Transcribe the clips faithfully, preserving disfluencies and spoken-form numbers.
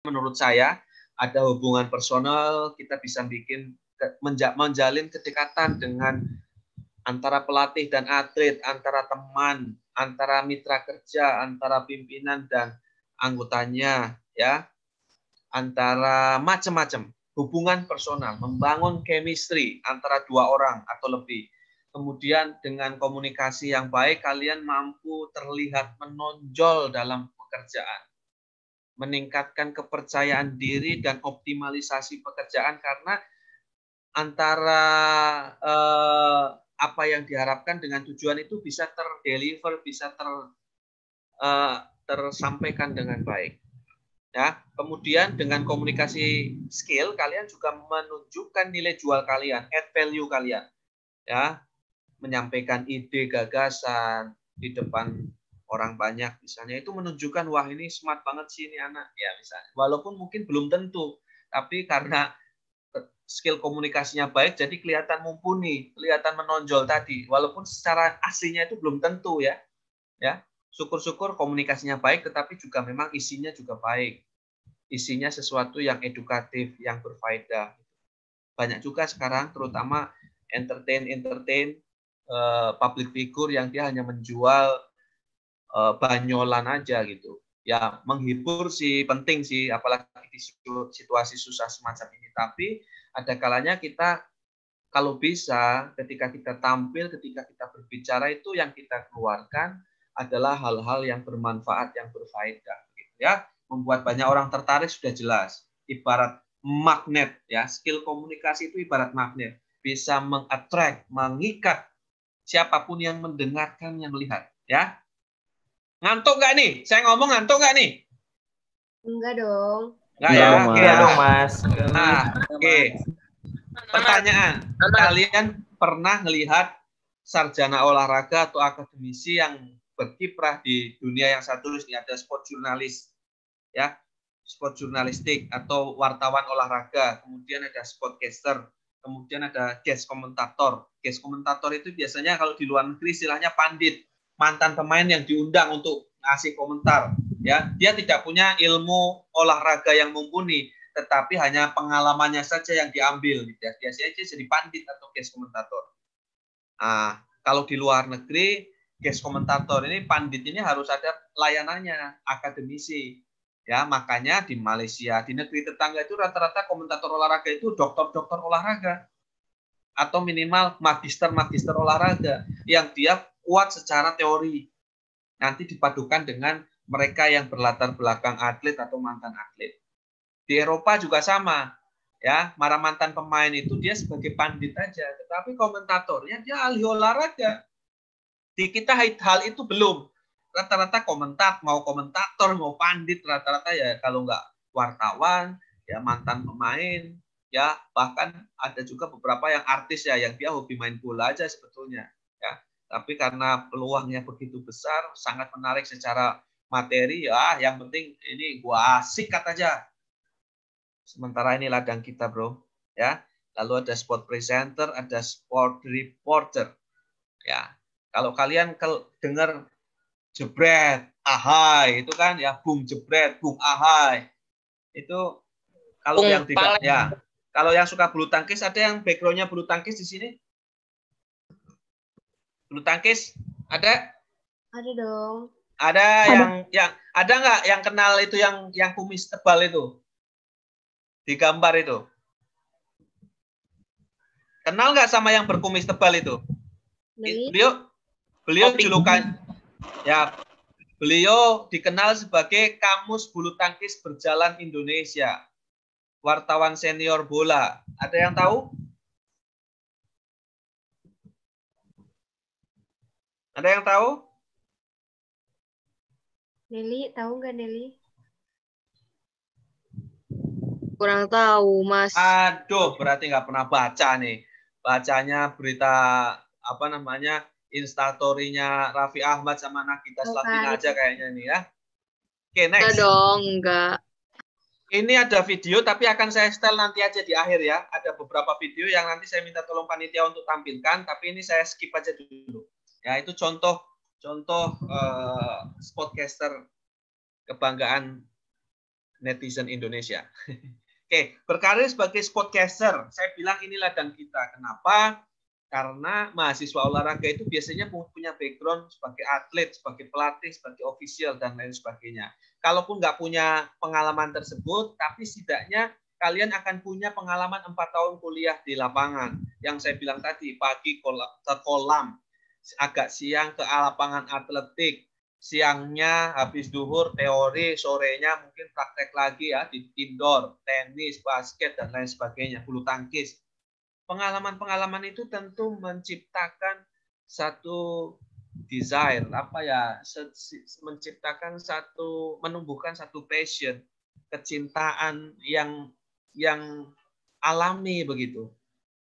menurut saya ada hubungan personal, kita bisa bikin menjalin kedekatan dengan antara pelatih dan atlet, antara teman, antara mitra kerja, antara pimpinan dan anggotanya, ya, antara macam-macam hubungan personal, membangun chemistry antara dua orang atau lebih. Kemudian dengan komunikasi yang baik, kalian mampu terlihat menonjol dalam pekerjaan, meningkatkan kepercayaan diri dan optimalisasi pekerjaan karena antara eh, apa yang diharapkan dengan tujuan itu bisa terdeliver, bisa ter, eh, tersampaikan dengan baik. Ya, kemudian dengan komunikasi skill kalian juga menunjukkan nilai jual kalian, add value kalian. Ya, menyampaikan ide, gagasan di depan orang banyak misalnya, itu menunjukkan wah ini smart banget sih ini anak ya misalnya. Walaupun mungkin belum tentu, tapi karena skill komunikasinya baik jadi kelihatan mumpuni, kelihatan menonjol tadi. Walaupun secara aslinya itu belum tentu ya. Ya. Syukur-syukur komunikasinya baik tetapi juga memang isinya juga baik. Isinya sesuatu yang edukatif, yang berfaedah. Banyak juga sekarang terutama entertain-entertain uh, public figure yang dia hanya menjual uh, banyolan aja gitu. Ya, menghibur sih penting sih, apalagi di situasi susah semacam ini. Tapi ada kalanya kita kalau bisa ketika kita tampil, ketika kita berbicara itu yang kita keluarkan adalah hal-hal yang bermanfaat, yang berfaedah gitu ya. Membuat banyak orang tertarik sudah jelas. Ibarat magnet ya, skill komunikasi itu ibarat magnet, bisa mengattract, mengikat siapapun yang mendengarkan, yang melihat ya. Ngantuk nggak nih? Saya ngomong ngantuk nggak nih? Enggak dong. Enggak ya? Oke Ya, dong, Mas. Nah, oke. Okay. Pertanyaan, kalian pernah melihat sarjana olahraga atau akademisi yang berkiprah di dunia yang satu ini, ada sport jurnalis, ya, sport jurnalistik atau wartawan olahraga, kemudian ada sportcaster, kemudian ada guest komentator. Guest komentator itu biasanya kalau di luar negeri istilahnya pandit, mantan pemain yang diundang untuk ngasih komentar. Ya, dia tidak punya ilmu olahraga yang mumpuni, tetapi hanya pengalamannya saja yang diambil. Biasanya jadi pandit atau guest komentator. Nah, kalau di luar negeri, guest komentator ini, pandit ini harus ada layanannya, akademisi. Ya, makanya di Malaysia, di negeri tetangga itu rata-rata komentator olahraga itu dokter-dokter olahraga. Atau minimal magister-magister olahraga yang dia kuat secara teori. Nanti dipadukan dengan mereka yang berlatar belakang atlet atau mantan atlet. Di Eropa juga sama. Ya, para mantan pemain itu dia sebagai pandit aja, tetapi komentatornya dia ahli olahraga. Di kita hal itu belum. Rata-rata komentar, mau komentator, mau pandit, rata-rata ya kalau nggak wartawan, ya mantan pemain, ya bahkan ada juga beberapa yang artis ya, yang dia hobi main bola aja sebetulnya. Ya, tapi karena peluangnya begitu besar, sangat menarik secara materi, ya yang penting ini gua sikat aja. Sementara ini ladang kita, bro. Ya, lalu ada sport presenter, ada sport reporter. Ya, kalau kalian kalau dengar jebret, ahai, itu kan ya bung jebret, bung ahai. Itu kalau yang tidak ya, kalau yang suka bulu tangkis, ada yang backgroundnya bulu tangkis di sini? Bulu tangkis ada? Ada dong. Ada, ada. yang yang ada nggak yang kenal itu yang yang kumis tebal itu? Di gambar itu. Kenal nggak sama yang berkumis tebal itu? Nih. Beliau beliau julukan ya, beliau dikenal sebagai Kamus Bulu Tangkis Berjalan Indonesia. Wartawan senior bola. Ada yang tahu? Ada yang tahu? Nelly, tahu nggak Nelly? Kurang tahu, Mas. Aduh, berarti nggak pernah baca nih. Bacanya berita apa namanya instastory-nya Raffi Ahmad sama Nagita Slavina aja kayaknya nih ya. Oke, next. Enggak dong, enggak. Ini ada video tapi akan saya setel nanti aja di akhir ya. Ada beberapa video yang nanti saya minta tolong panitia untuk tampilkan, tapi ini saya skip aja dulu. Ya, itu contoh contoh uh, sportcaster kebanggaan netizen Indonesia. Oke, berkarir sebagai sportcaster. Saya bilang inilah dan kita. Kenapa? Karena mahasiswa olahraga itu biasanya punya background sebagai atlet, sebagai pelatih, sebagai official, dan lain sebagainya. Kalaupun nggak punya pengalaman tersebut, tapi setidaknya kalian akan punya pengalaman empat tahun kuliah di lapangan. Yang saya bilang tadi, pagi ke kolam, agak siang ke lapangan atletik, siangnya habis duhur teori, sorenya mungkin praktek lagi ya di indoor, tenis, basket, dan lain sebagainya, bulu tangkis. Pengalaman-pengalaman itu tentu menciptakan satu desire, apa ya, menciptakan satu, menumbuhkan satu passion, kecintaan yang yang alami begitu.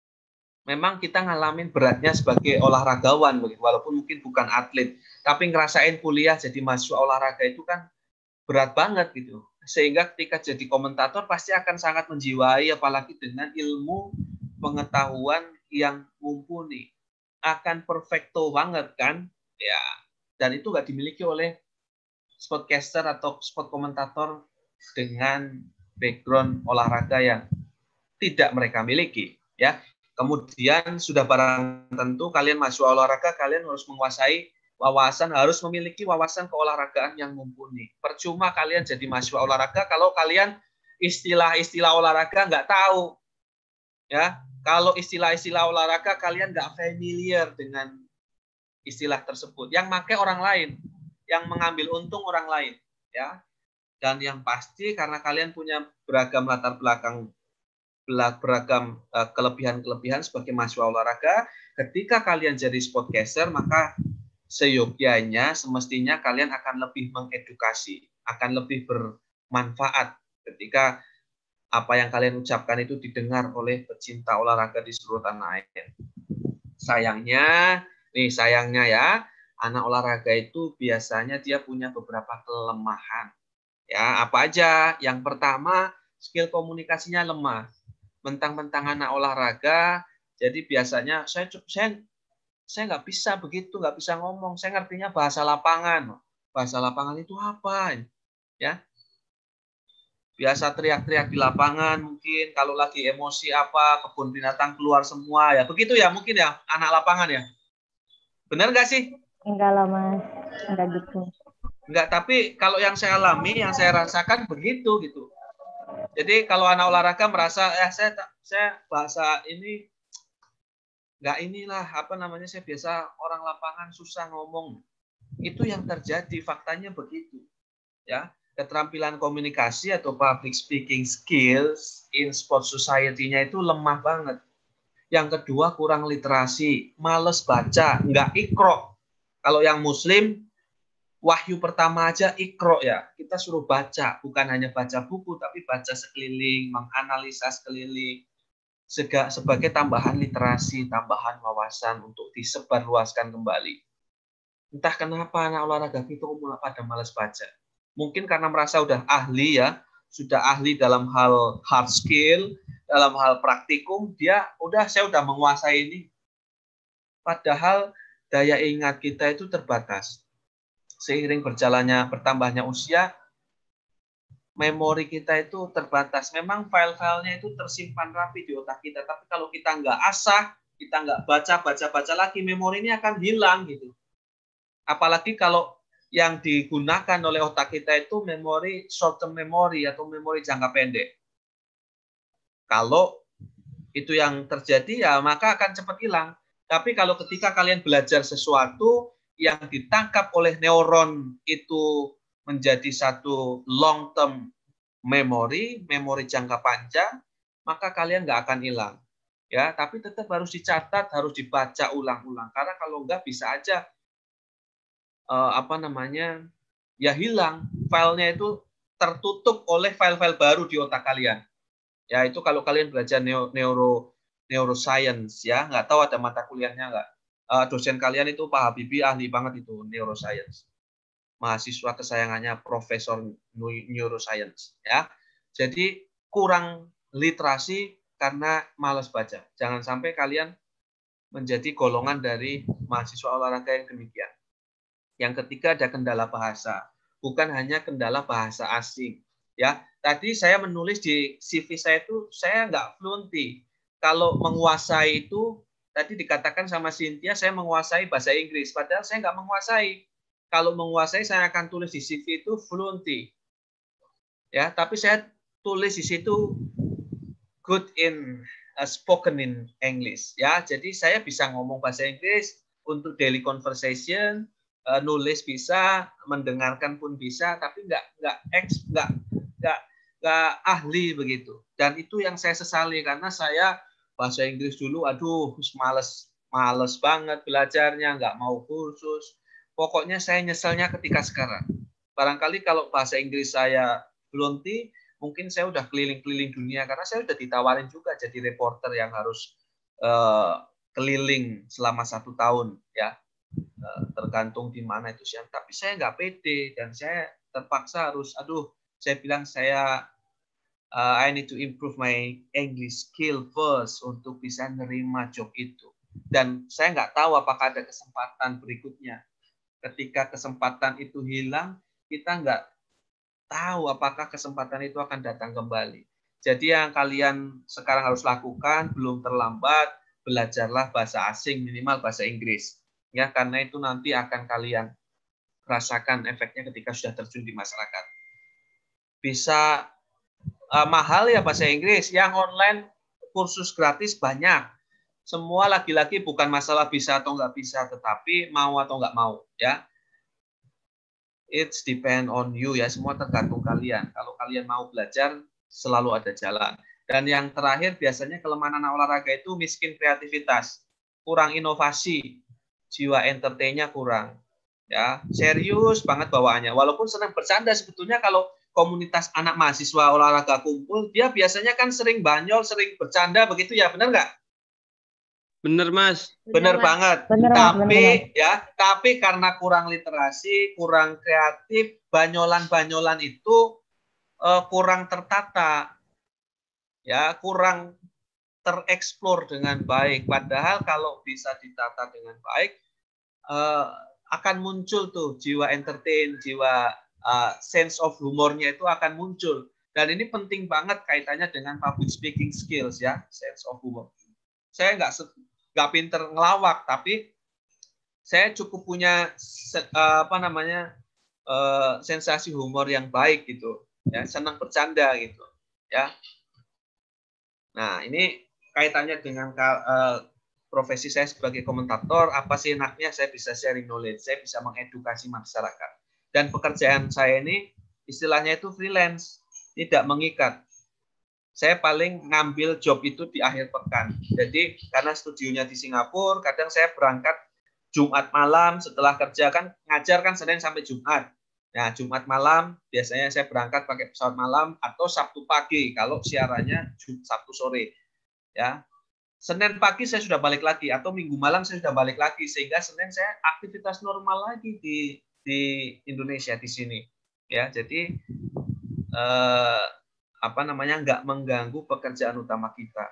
Memang kita ngalamin beratnya sebagai olahragawan begitu, walaupun mungkin bukan atlet, tapi ngerasain kuliah jadi mahasiswa olahraga itu kan berat banget gitu. Sehingga ketika jadi komentator pasti akan sangat menjiwai, apalagi dengan ilmu pengetahuan yang mumpuni, akan perfecto banget kan ya, dan itu nggak dimiliki oleh sportcaster atau sport komentator dengan background olahraga yang tidak mereka miliki ya. Kemudian sudah barang tentu kalian mahasiswa olahraga, kalian harus menguasai wawasan, harus memiliki wawasan keolahragaan yang mumpuni. Percuma kalian jadi mahasiswa olahraga kalau kalian istilah-istilah olahraga nggak tahu ya. Kalau istilah-istilah olahraga kalian nggak familiar dengan istilah tersebut, yang pakai orang lain, yang mengambil untung orang lain, ya. Dan yang pasti karena kalian punya beragam latar belakang, beragam kelebihan-kelebihan sebagai mahasiswa olahraga, ketika kalian jadi sportcaster, maka seyogyanya, semestinya kalian akan lebih mengedukasi, akan lebih bermanfaat ketika apa yang kalian ucapkan itu didengar oleh pecinta olahraga di seluruh tanah air. Sayangnya, nih sayangnya ya, anak olahraga itu biasanya dia punya beberapa kelemahan. Ya, apa aja? Yang pertama, skill komunikasinya lemah. Mentang-mentang anak olahraga, jadi biasanya saya saya saya nggak bisa begitu, nggak bisa ngomong. Saya ngertinya bahasa lapangan. Bahasa lapangan itu apa? Ya. Biasa teriak-teriak di lapangan, mungkin kalau lagi emosi apa, kebun binatang keluar semua ya. Begitu ya mungkin ya, anak lapangan ya. Benar nggak sih? Enggak lah Mas, enggak gitu. Enggak, tapi kalau yang saya alami, yang saya rasakan begitu gitu. Jadi kalau anak olahraga merasa, eh saya saya bahasa ini nggak inilah apa namanya, saya biasa orang lapangan susah ngomong. Itu yang terjadi, faktanya begitu. Ya. Keterampilan komunikasi atau public speaking skills in sport society-nya itu lemah banget. Yang kedua, kurang literasi, males baca, nggak ikro. Kalau yang muslim, wahyu pertama aja ikro ya. Kita suruh baca, bukan hanya baca buku, tapi baca sekeliling, menganalisa sekeliling, sebagai tambahan literasi, tambahan wawasan untuk disebarluaskan kembali. Entah kenapa anak olahraga itu pada males baca. Mungkin karena merasa udah ahli ya, sudah ahli dalam hal hard skill, dalam hal praktikum, dia udah saya udah menguasai ini. Padahal daya ingat kita itu terbatas. Seiring berjalannya bertambahnya usia, memori kita itu terbatas. Memang file-filenya itu tersimpan rapi di otak kita, tapi kalau kita nggak asah, kita nggak baca, baca, baca lagi, memori ini akan hilang gitu. Apalagi kalau yang digunakan oleh otak kita itu memori short term memory atau memori jangka pendek. Kalau itu yang terjadi ya maka akan cepat hilang. Tapi kalau ketika kalian belajar sesuatu yang ditangkap oleh neuron itu menjadi satu long term memory, memori jangka panjang, maka kalian nggak akan hilang. Ya, tapi tetap harus dicatat, harus dibaca ulang-ulang. Karena kalau nggak bisa aja Uh, apa namanya ya hilang, filenya itu tertutup oleh file-file baru di otak kalian. Ya itu kalau kalian belajar neuro, neuro neuroscience ya, nggak tahu ada mata kuliahnya nggak. Uh, dosen kalian itu Pak Habibie ahli banget itu neuroscience. Mahasiswa kesayangannya Profesor Neuroscience ya. Jadi kurang literasi karena malas baca. Jangan sampai kalian menjadi golongan dari mahasiswa olahraga yang demikian. Yang ketiga ada kendala bahasa. Bukan hanya kendala bahasa asing. Ya, tadi saya menulis di C V saya itu saya nggak fluency. Kalau menguasai itu tadi dikatakan sama Cynthia saya menguasai bahasa Inggris, padahal saya nggak menguasai. Kalau menguasai saya akan tulis di C V itu fluency. Ya, tapi saya tulis di situ good in uh, spoken in English. Ya, jadi saya bisa ngomong bahasa Inggris untuk daily conversation, uh, nulis bisa, mendengarkan pun bisa, tapi nggak nggak ex nggak nggak nggak ahli begitu. Dan itu yang saya sesali karena saya bahasa Inggris dulu, aduh, males males banget belajarnya, nggak mau kursus. Pokoknya saya nyeselnya ketika sekarang. Barangkali kalau bahasa Inggris saya fluency, mungkin saya udah keliling-keliling dunia karena saya udah ditawarin juga jadi reporter yang harus uh, keliling selama satu tahun, ya. Uh, tergantung di mana itu sih. Tapi saya nggak pede dan saya terpaksa harus, aduh, saya bilang saya uh, I need to improve my English skill first untuk bisa nerima job itu. Dan saya nggak tahu apakah ada kesempatan berikutnya. Ketika kesempatan itu hilang, kita nggak tahu apakah kesempatan itu akan datang kembali. Jadi yang kalian sekarang harus lakukan, belum terlambat, belajarlah bahasa asing, minimal bahasa Inggris. Ya, karena itu nanti akan kalian rasakan efeknya ketika sudah terjun di masyarakat. Bisa uh, mahal ya bahasa Inggris, yang online kursus gratis banyak. Semua lagi-lagi bukan masalah bisa atau nggak bisa, tetapi mau atau nggak mau, ya. It's depend on you, ya, semua tergantung kalian. Kalau kalian mau belajar, selalu ada jalan. Dan yang terakhir biasanya kelemahan anak olahraga itu miskin kreativitas, kurang inovasi, jiwa entertain-nya kurang. Ya, serius banget bawaannya. Walaupun senang bercanda, sebetulnya kalau komunitas anak mahasiswa olahraga kumpul, dia biasanya kan sering banyol, sering bercanda begitu ya, benar nggak? Bener, Mas. Benar banget. Bener, Mas, tapi bener, ya, tapi karena kurang literasi, kurang kreatif, banyolan-banyolan itu uh, kurang tertata. Ya, kurang tereksplor dengan baik. Padahal kalau bisa ditata dengan baik, uh, akan muncul tuh jiwa entertain, jiwa uh, sense of humornya itu akan muncul. Dan ini penting banget kaitannya dengan public speaking skills, ya, sense of humor. Saya nggak nggak pinter ngelawak, tapi saya cukup punya uh, apa namanya uh, sensasi humor yang baik gitu, ya, senang bercanda gitu, ya. Nah, ini kaitannya dengan uh, profesi saya sebagai komentator. Apa sih enaknya saya bisa sharing knowledge, saya bisa mengedukasi masyarakat. Dan pekerjaan saya ini istilahnya itu freelance, tidak mengikat. Saya paling ngambil job itu di akhir pekan. Jadi karena studionya di Singapura, kadang saya berangkat Jumat malam setelah kerja, kan ngajar kan Senin sampai Jumat. Nah, Jumat malam biasanya saya berangkat pakai pesawat malam, atau Sabtu pagi kalau siarannya Sabtu sore. Ya. Senin pagi saya sudah balik lagi, atau Minggu malam saya sudah balik lagi, sehingga Senin saya aktivitas normal lagi di di Indonesia di sini. Ya, jadi eh, apa namanya nggak mengganggu pekerjaan utama kita.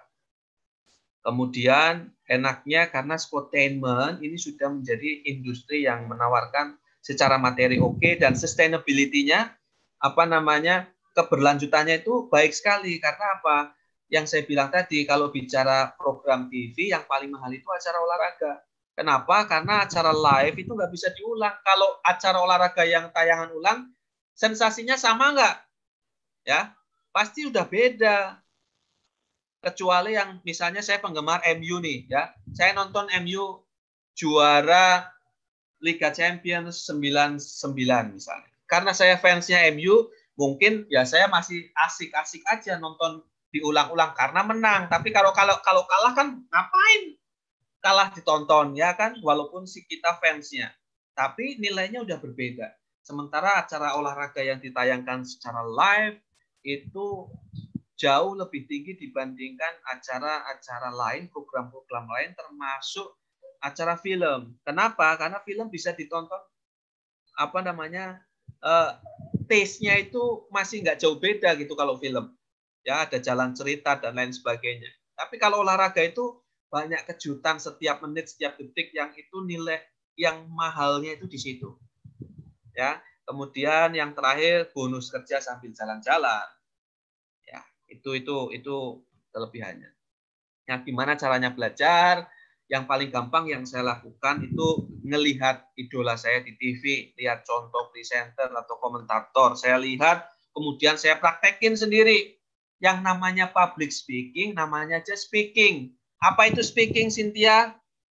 Kemudian enaknya karena Sportainment ini sudah menjadi industri yang menawarkan secara materi oke, okay, dan sustainability-nya apa namanya keberlanjutannya itu baik sekali. Karena apa? Yang saya bilang tadi, kalau bicara program T V yang paling mahal itu acara olahraga. Kenapa? Karena acara live itu nggak bisa diulang. Kalau acara olahraga yang tayangan ulang, sensasinya sama nggak? Ya, pasti udah beda. Kecuali yang misalnya saya penggemar M U nih, ya, saya nonton M U juara Liga Champions sembilan puluh sembilan misalnya. Karena saya fansnya M U, mungkin ya saya masih asik-asik aja nonton diulang-ulang karena menang. Tapi kalau kalau kalau kalah kan ngapain? Kalah ditonton, ya kan, walaupun si kita fansnya. Tapi nilainya udah berbeda. Sementara acara olahraga yang ditayangkan secara live itu jauh lebih tinggi dibandingkan acara-acara lain, program-program lain, termasuk acara film. Kenapa? Karena film bisa ditonton apa namanya uh, taste-nya itu masih nggak jauh beda gitu kalau film. Ya, ada jalan cerita dan lain sebagainya. Tapi kalau olahraga itu banyak kejutan setiap menit, setiap detik, yang itu nilai yang mahalnya itu di situ. Ya, Kemudian yang terakhir bonus kerja sambil jalan-jalan. Ya, itu itu itu kelebihannya. Nah, gimana caranya belajar? Yang paling gampang yang saya lakukan itu ngelihat idola saya di T V, lihat contoh presenter atau komentator, saya lihat, kemudian saya praktekin sendiri. Yang namanya public speaking, namanya aja speaking. Apa itu speaking, Cynthia?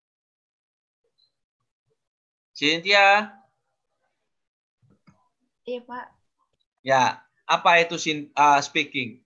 Cynthia? Iya, Pak. Ya, apa itu uh, speaking?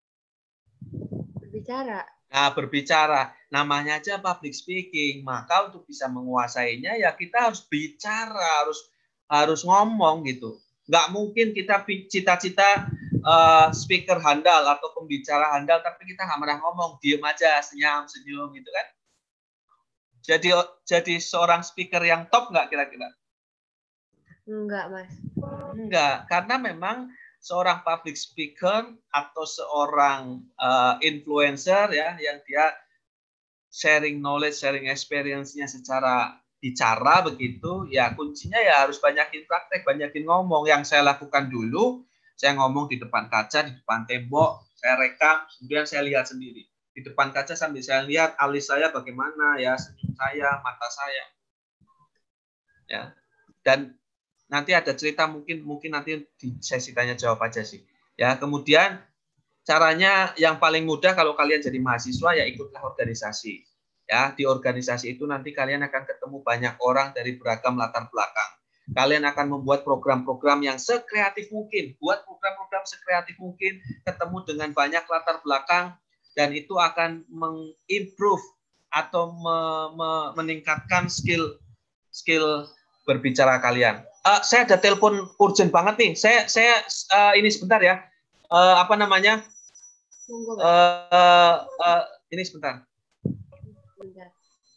Berbicara. Nah, berbicara. Namanya aja public speaking. Maka untuk bisa menguasainya ya kita harus bicara, harus harus ngomong gitu. Nggak mungkin kita cita-cita uh, speaker handal atau pembicara handal, tapi kita nggak pernah ngomong, diem aja, senyum-senyum gitu kan. Jadi jadi seorang speaker yang top nggak kira-kira? Enggak, Mas. Enggak, karena memang seorang public speaker atau seorang uh, influencer ya yang dia sharing knowledge, sharing experience-nya secara bicara begitu, ya kuncinya ya harus banyakin praktek, banyakin ngomong. Yang saya lakukan dulu, saya ngomong di depan kaca, di depan tembok, saya rekam, kemudian saya lihat sendiri. Di depan kaca sambil saya lihat alis saya bagaimana ya, senyum saya, mata saya. Ya. Dan nanti ada cerita mungkin mungkin nanti di sesi tanya jawab aja sih. Ya, kemudian caranya yang paling mudah kalau kalian jadi mahasiswa ya ikutlah organisasi. Ya, di organisasi itu nanti kalian akan ketemu banyak orang dari beragam latar belakang. Kalian akan membuat program-program yang sekreatif mungkin, buat program-program sekreatif mungkin, ketemu dengan banyak latar belakang dan itu akan mengimprove atau me, me, meningkatkan skill skill berbicara kalian. Uh, saya ada telepon urgent banget nih. Saya saya uh, ini sebentar ya. Uh, apa namanya? Tunggu, Uh, uh, uh, ini sebentar. Bentar.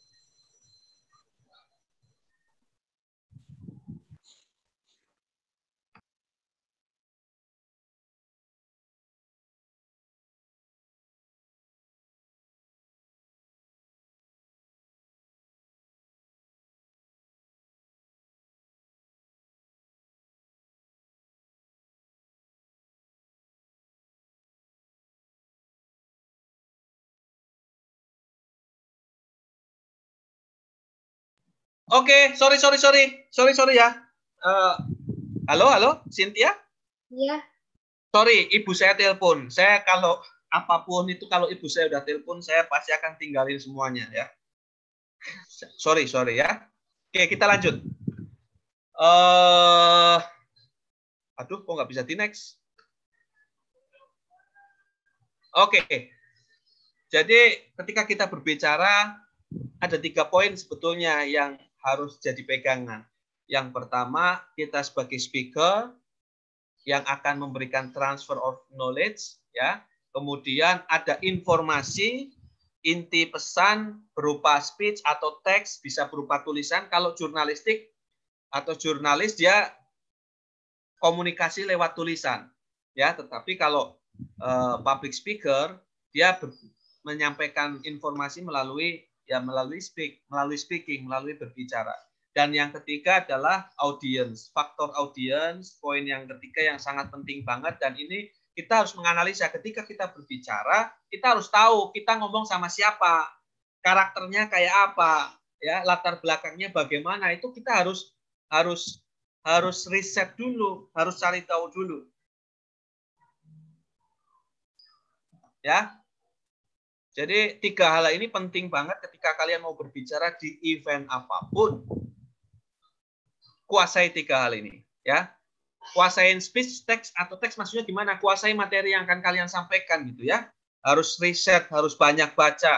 Oke, okay, sorry, sorry, sorry, sorry, sorry ya. Uh, halo, halo, Cynthia? Iya. Sorry, ibu saya telepon. Saya kalau apapun itu kalau ibu saya udah telepon, saya pasti akan tinggalin semuanya ya. Sorry, sorry ya. Oke, kita lanjut. Uh, aduh, kok nggak bisa di next? Oke, okay. Jadi ketika kita berbicara ada tiga poin sebetulnya yang harus jadi pegangan. Yang pertama, kita sebagai speaker yang akan memberikan transfer of knowledge, ya. Kemudian ada informasi, inti pesan berupa speech atau teks, bisa berupa tulisan. Kalau jurnalistik atau jurnalis dia komunikasi lewat tulisan, ya. Tetapi kalau uh, public speaker dia menyampaikan informasi melalui ya melalui speak, melalui speaking, melalui berbicara. Dan yang ketiga adalah audience, faktor audience, poin yang ketiga yang sangat penting banget dan ini kita harus menganalisa ketika kita berbicara, kita harus tahu kita ngomong sama siapa, karakternya kayak apa, ya, latar belakangnya bagaimana, itu kita harus harus harus riset dulu, harus cari tahu dulu. Ya. Jadi tiga hal ini penting banget ketika kalian mau berbicara di event apapun. Kuasai tiga hal ini, ya. Kuasain speech, teks atau teks maksudnya gimana? Kuasai materi yang akan kalian sampaikan gitu ya. Harus riset, harus banyak baca.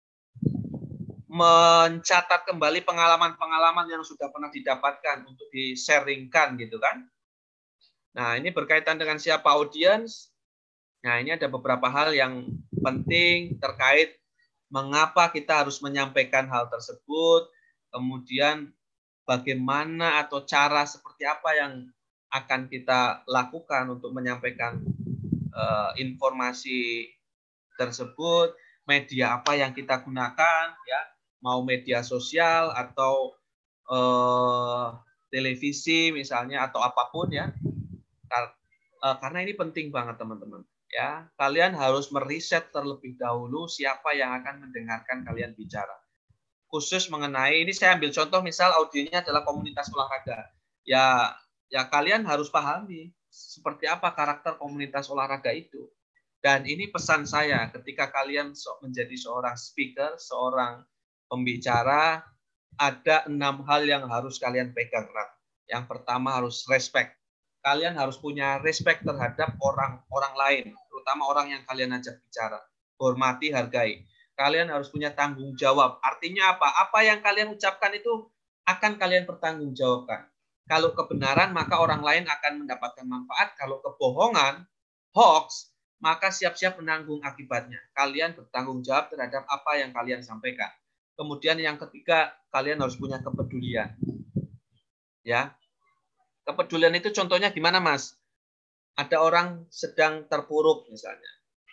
Mencatat kembali pengalaman-pengalaman yang sudah pernah didapatkan untuk di-sharingkan gitu kan. Nah, ini berkaitan dengan siapa audiens. Nah, ini ada beberapa hal yang penting terkait mengapa kita harus menyampaikan hal tersebut, kemudian bagaimana atau cara seperti apa yang akan kita lakukan untuk menyampaikan uh, informasi tersebut, media apa yang kita gunakan, ya, mau media sosial atau uh, televisi misalnya atau apapun ya. Karena ini penting banget teman-teman. Ya, kalian harus meriset terlebih dahulu siapa yang akan mendengarkan kalian bicara. Khusus mengenai ini saya ambil contoh misal audionya adalah komunitas olahraga. Ya, ya kalian harus pahami seperti apa karakter komunitas olahraga itu. Dan ini pesan saya ketika kalian menjadi seorang speaker, seorang pembicara, ada enam hal yang harus kalian pegang erat. Yang pertama harus respect. Kalian harus punya respect terhadap orang-orang lain, terutama orang yang kalian ajak bicara. Hormati, hargai. Kalian harus punya tanggung jawab. Artinya apa? Apa yang kalian ucapkan itu akan kalian pertanggungjawabkan. Kalau kebenaran, maka orang lain akan mendapatkan manfaat. Kalau kebohongan, hoax, maka siap-siap menanggung akibatnya. Kalian bertanggung jawab terhadap apa yang kalian sampaikan. Kemudian yang ketiga, kalian harus punya kepedulian. Ya. Kepedulian itu contohnya gimana, Mas? Ada orang sedang terpuruk misalnya.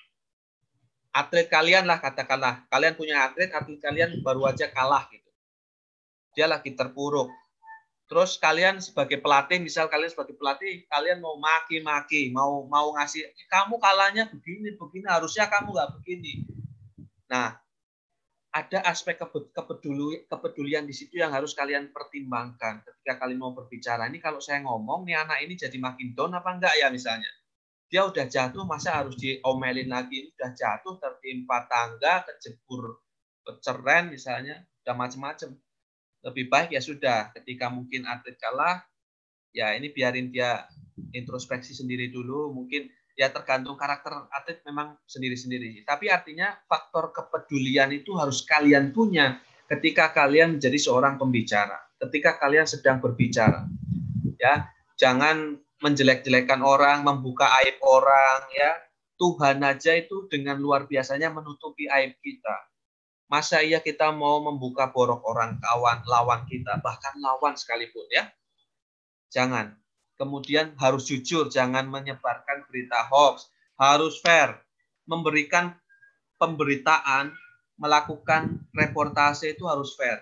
Atlet kalian lah katakanlah. Kalian punya atlet, atlet kalian baru aja kalah gitu. Dia lagi terpuruk. Terus kalian sebagai pelatih, misal kalian sebagai pelatih, kalian mau maki-maki, mau mau ngasih, kamu kalahnya begini, begini, harusnya kamu nggak begini. Nah, ada aspek kepedulian, kepedulian di situ yang harus kalian pertimbangkan ketika kalian mau berbicara. Ini kalau saya ngomong, nih anak ini jadi makin down apa enggak ya misalnya. Dia udah jatuh, masa harus diomelin lagi? Udah jatuh, tertimpa tangga, kejebur keceren misalnya, udah macam-macam. Lebih baik ya sudah, ketika mungkin atlet kalah, ya ini biarin dia introspeksi sendiri dulu, mungkin ya tergantung karakter atlet memang sendiri-sendiri. Tapi artinya faktor kepedulian itu harus kalian punya ketika kalian menjadi seorang pembicara. Ketika kalian sedang berbicara. Ya, jangan menjelek-jelekan orang, membuka aib orang ya. Tuhan aja itu dengan luar biasanya menutupi aib kita. Masa iya kita mau membuka borok orang kawan lawan kita, bahkan lawan sekalipun ya. Jangan. Kemudian harus jujur, jangan menyebarkan berita hoax, harus fair, memberikan pemberitaan, melakukan reportase itu harus fair.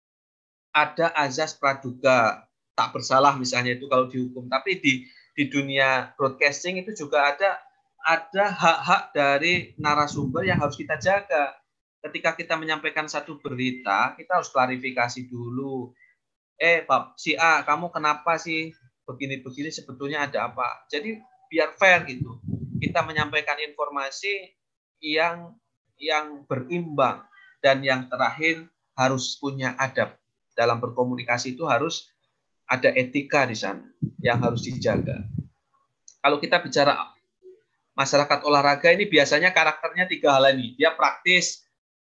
Ada azas praduga, tak bersalah misalnya itu kalau dihukum, tapi di di dunia broadcasting itu juga ada ada hak-hak dari narasumber yang harus kita jaga. Ketika kita menyampaikan satu berita, kita harus klarifikasi dulu. Eh, Pak, si A, kamu kenapa sih begini-begini, sebetulnya ada apa? Jadi biar fair gitu. Kita menyampaikan informasi yang yang berimbang dan yang terakhir harus punya adab. Dalam berkomunikasi itu harus ada etika di sana yang harus dijaga. Kalau kita bicara masyarakat olahraga ini biasanya karakternya tiga hal ini. Dia praktis,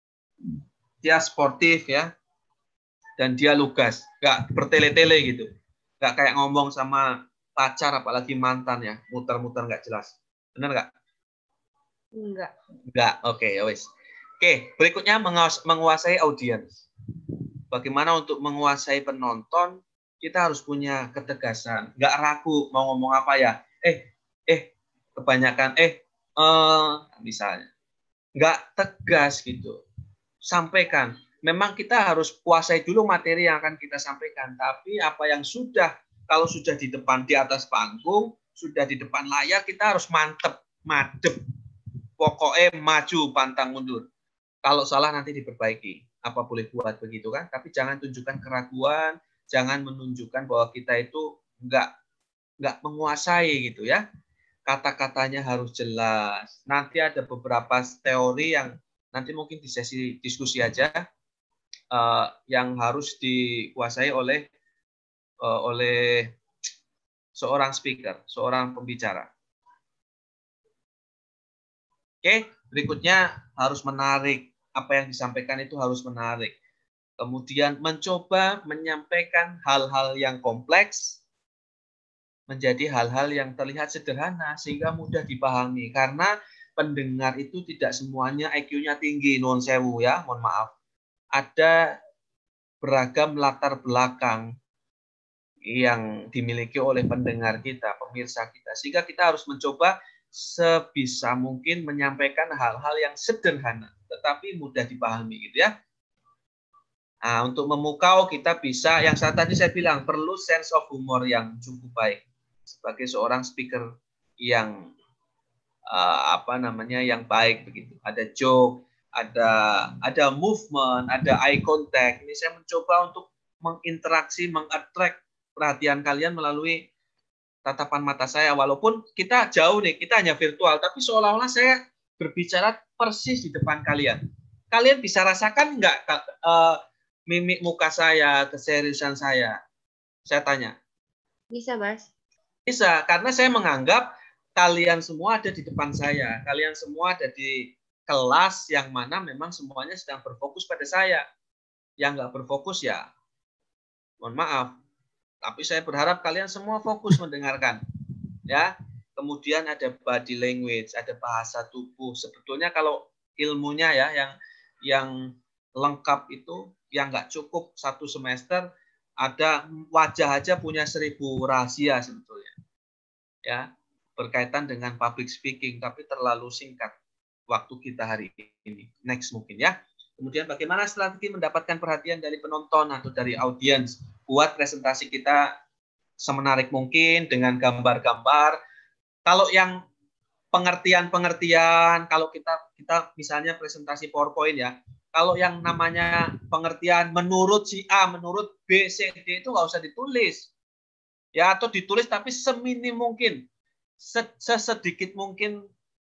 dia sportif ya, dan dia lugas, nggak bertele-tele gitu. Nggak kayak ngomong sama pacar, apalagi mantan ya, muter-muter nggak jelas. Benar nggak? Enggak. Nggak, oke, okay, ya wes. Oke, okay, berikutnya menguasai audiens. Bagaimana untuk menguasai penonton, kita harus punya ketegasan. Nggak ragu mau ngomong apa ya. Eh, eh, kebanyakan, eh, eh, misalnya. Nggak tegas gitu. Sampaikan. Memang kita harus kuasai dulu materi yang akan kita sampaikan. Tapi apa yang sudah, kalau sudah di depan, di atas panggung, sudah di depan layar, kita harus mantep, madep. Pokoknya maju, pantang mundur. Kalau salah nanti diperbaiki. Apa boleh buat begitu kan? Tapi jangan tunjukkan keraguan, jangan menunjukkan bahwa kita itu enggak, enggak menguasai gitu ya. Kata-katanya harus jelas. Nanti ada beberapa teori yang nanti mungkin di sesi diskusi aja, Uh, yang harus dikuasai oleh uh, oleh seorang speaker, seorang pembicara. Oke, berikutnya harus menarik. Apa yang disampaikan itu harus menarik. Kemudian mencoba menyampaikan hal-hal yang kompleks menjadi hal-hal yang terlihat sederhana sehingga mudah dipahami. Karena pendengar itu tidak semuanya I Q-nya tinggi, nuwun sewu ya, mohon maaf. Ada beragam latar belakang yang dimiliki oleh pendengar kita, pemirsa kita. Sehingga kita harus mencoba sebisa mungkin menyampaikan hal-hal yang sederhana, tetapi mudah dipahami gitu ya. Nah, untuk memukau kita bisa, yang saat tadi saya bilang, perlu sense of humor yang cukup baik. Sebagai seorang speaker yang uh, apa namanya, yang baik begitu. Ada joke, ada ada movement, ada eye contact. Ini saya mencoba untuk menginteraksi, mengattract perhatian kalian melalui tatapan mata saya. Walaupun kita jauh nih, kita hanya virtual, tapi seolah-olah saya berbicara persis di depan kalian. Kalian bisa rasakan nggak uh, mimik muka saya, keseriusan saya? Saya tanya. Bisa, Mas. Bisa, karena saya menganggap kalian semua ada di depan saya. Kalian semua ada di kelas yang mana memang semuanya sedang berfokus pada saya. Yang nggak berfokus ya, mohon maaf. Tapi saya berharap kalian semua fokus mendengarkan. Ya. Kemudian ada body language, ada bahasa tubuh. Sebetulnya kalau ilmunya ya yang yang lengkap itu, yang nggak cukup satu semester, ada wajah aja punya seribu rahasia sebetulnya. Ya, berkaitan dengan public speaking, tapi terlalu singkat waktu kita hari ini. Next mungkin ya. Kemudian bagaimana strategi mendapatkan perhatian dari penonton atau dari audiens? Buat presentasi kita semenarik mungkin dengan gambar-gambar. Kalau yang pengertian-pengertian, kalau kita kita misalnya presentasi PowerPoint ya, kalau yang namanya pengertian menurut si A, menurut B, C, D itu nggak usah ditulis. Ya, atau ditulis tapi seminim mungkin. Sesedikit mungkin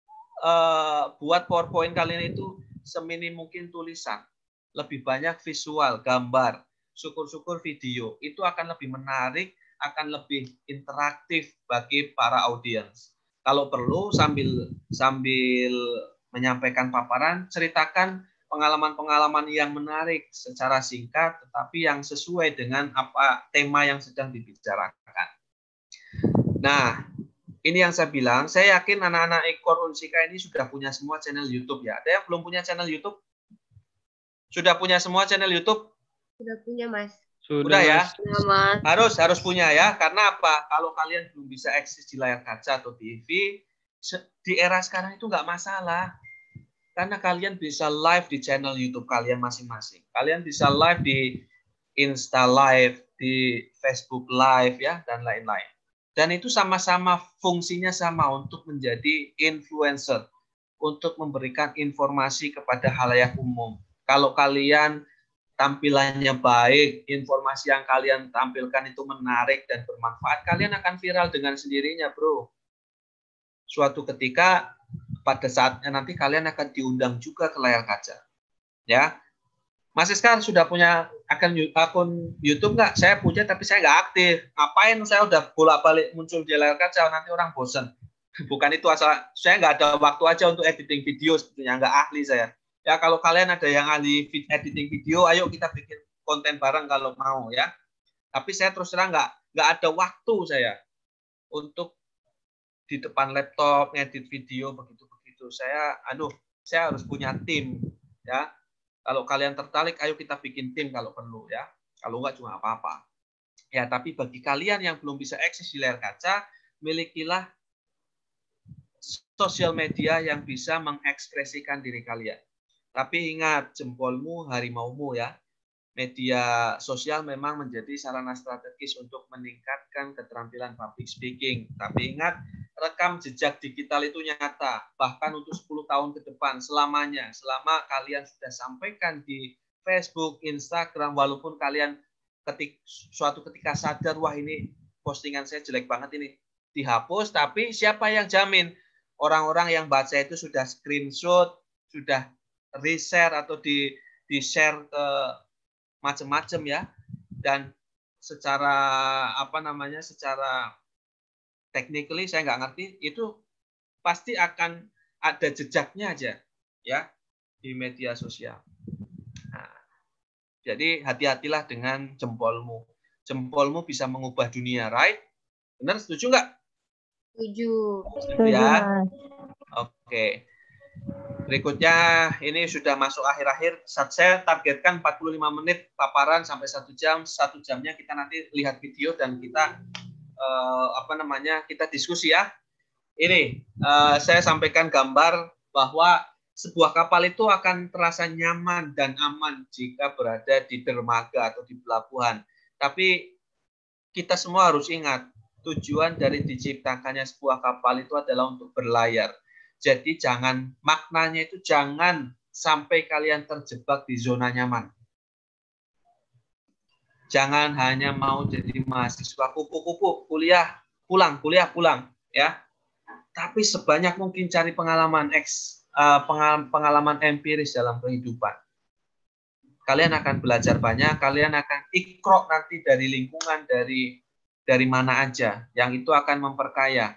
uh, buat PowerPoint kalian itu seminim mungkin tulisan. Lebih banyak visual, gambar, syukur-syukur video. Itu akan lebih menarik, akan lebih interaktif bagi para audiens. Kalau perlu sambil sambil menyampaikan paparan, ceritakan pengalaman-pengalaman yang menarik secara singkat, tetapi yang sesuai dengan apa tema yang sedang dibicarakan. Nah, ini yang saya bilang, saya yakin anak-anak Ekor Unsika ini sudah punya semua channel YouTube ya. Ada yang belum punya channel YouTube? Sudah punya semua channel YouTube? Sudah punya, Mas. Sudah, ya? Sudah, Mas. Harus harus punya ya. Karena apa? Kalau kalian belum bisa eksis di layar kaca atau T V, di era sekarang itu nggak masalah. Karena kalian bisa live di channel YouTube kalian masing-masing. Kalian bisa live di Insta Live, di Facebook Live ya, dan lain-lain. Dan itu sama-sama fungsinya sama untuk menjadi influencer, untuk memberikan informasi kepada halayak umum. Kalau kalian tampilannya baik, informasi yang kalian tampilkan itu menarik dan bermanfaat, kalian akan viral dengan sendirinya, bro. Suatu ketika, pada saatnya nanti kalian akan diundang juga ke layar kaca. Ya, Mas Iskar sudah punya akun, akun YouTube nggak? Saya punya, tapi saya nggak aktif. Ngapain saya udah bolak-balik muncul di layar kaca, nanti orang bosan. Bukan itu asal, saya nggak ada waktu aja untuk editing video, sebetulnya nggak ahli saya. Ya, kalau kalian ada yang ahli editing video, ayo kita bikin konten bareng kalau mau ya. Tapi saya terus terang nggak nggak ada waktu saya untuk di depan laptop ngedit video begitu-begitu. Saya, aduh, saya harus punya tim ya. Kalau kalian tertarik, ayo kita bikin tim kalau perlu ya. Kalau nggak cuma apa-apa. Ya, tapi bagi kalian yang belum bisa eksis di layar kaca, milikilah sosial media yang bisa mengekspresikan diri kalian. Tapi ingat, jempolmu harimaumu ya. Media sosial memang menjadi sarana strategis untuk meningkatkan keterampilan public speaking. Tapi ingat, rekam jejak digital itu nyata. Bahkan untuk sepuluh tahun ke depan, selamanya. Selama kalian sudah sampaikan di Facebook, Instagram, walaupun kalian ketik, suatu ketika sadar, wah ini postingan saya jelek banget ini, dihapus, tapi siapa yang jamin? Orang-orang yang baca itu sudah screenshot, sudah reshare atau di di share ke macam-macam ya, dan secara apa namanya secara technically saya nggak ngerti, itu pasti akan ada jejaknya aja ya di media sosial. Nah, jadi hati-hatilah dengan jempolmu. Jempolmu bisa mengubah dunia, right? Benar, setuju nggak? Setuju. Setuju ya. Oke. Berikutnya, ini sudah masuk akhir-akhir. Saya targetkan empat puluh lima menit paparan sampai satu jam. Satu jamnya kita nanti lihat video dan kita eh, apa namanya kita diskusi ya. Ini eh, saya sampaikan gambar bahwa sebuah kapal itu akan terasa nyaman dan aman jika berada di dermaga atau di pelabuhan. Tapi kita semua harus ingat, tujuan dari diciptakannya sebuah kapal itu adalah untuk berlayar. Jadi jangan, maknanya itu jangan sampai kalian terjebak di zona nyaman. Jangan hanya mau jadi mahasiswa kupu-kupu, kuliah, pulang, kuliah, pulang. Ya. Tapi sebanyak mungkin cari pengalaman eks, pengalaman empiris dalam kehidupan. Kalian akan belajar banyak, kalian akan ikro nanti dari lingkungan, dari dari mana aja, yang itu akan memperkaya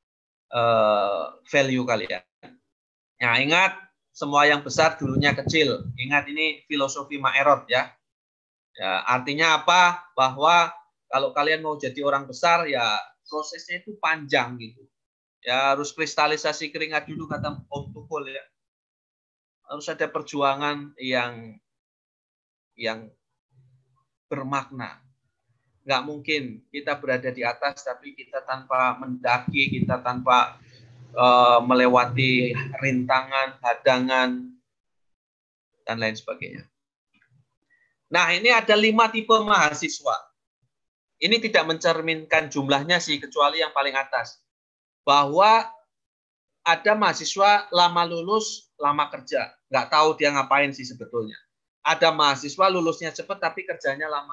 uh, value kalian. Nah, ingat, semua yang besar dulunya kecil. Ingat, ini filosofi Maerot ya. Ya, artinya apa? Bahwa kalau kalian mau jadi orang besar, ya prosesnya itu panjang gitu. Ya harus kristalisasi keringat dulu kata Om Tukul ya. Harus ada perjuangan yang yang bermakna. Nggak mungkin kita berada di atas tapi kita tanpa mendaki, kita tanpa uh, melewati rintangan, hadangan, dan lain sebagainya. Nah, ini ada lima tipe mahasiswa. Ini tidak mencerminkan jumlahnya sih, kecuali yang paling atas. Bahwa ada mahasiswa lama lulus, lama kerja. Nggak tahu dia ngapain sih sebetulnya. Ada mahasiswa lulusnya cepat tapi kerjanya lama.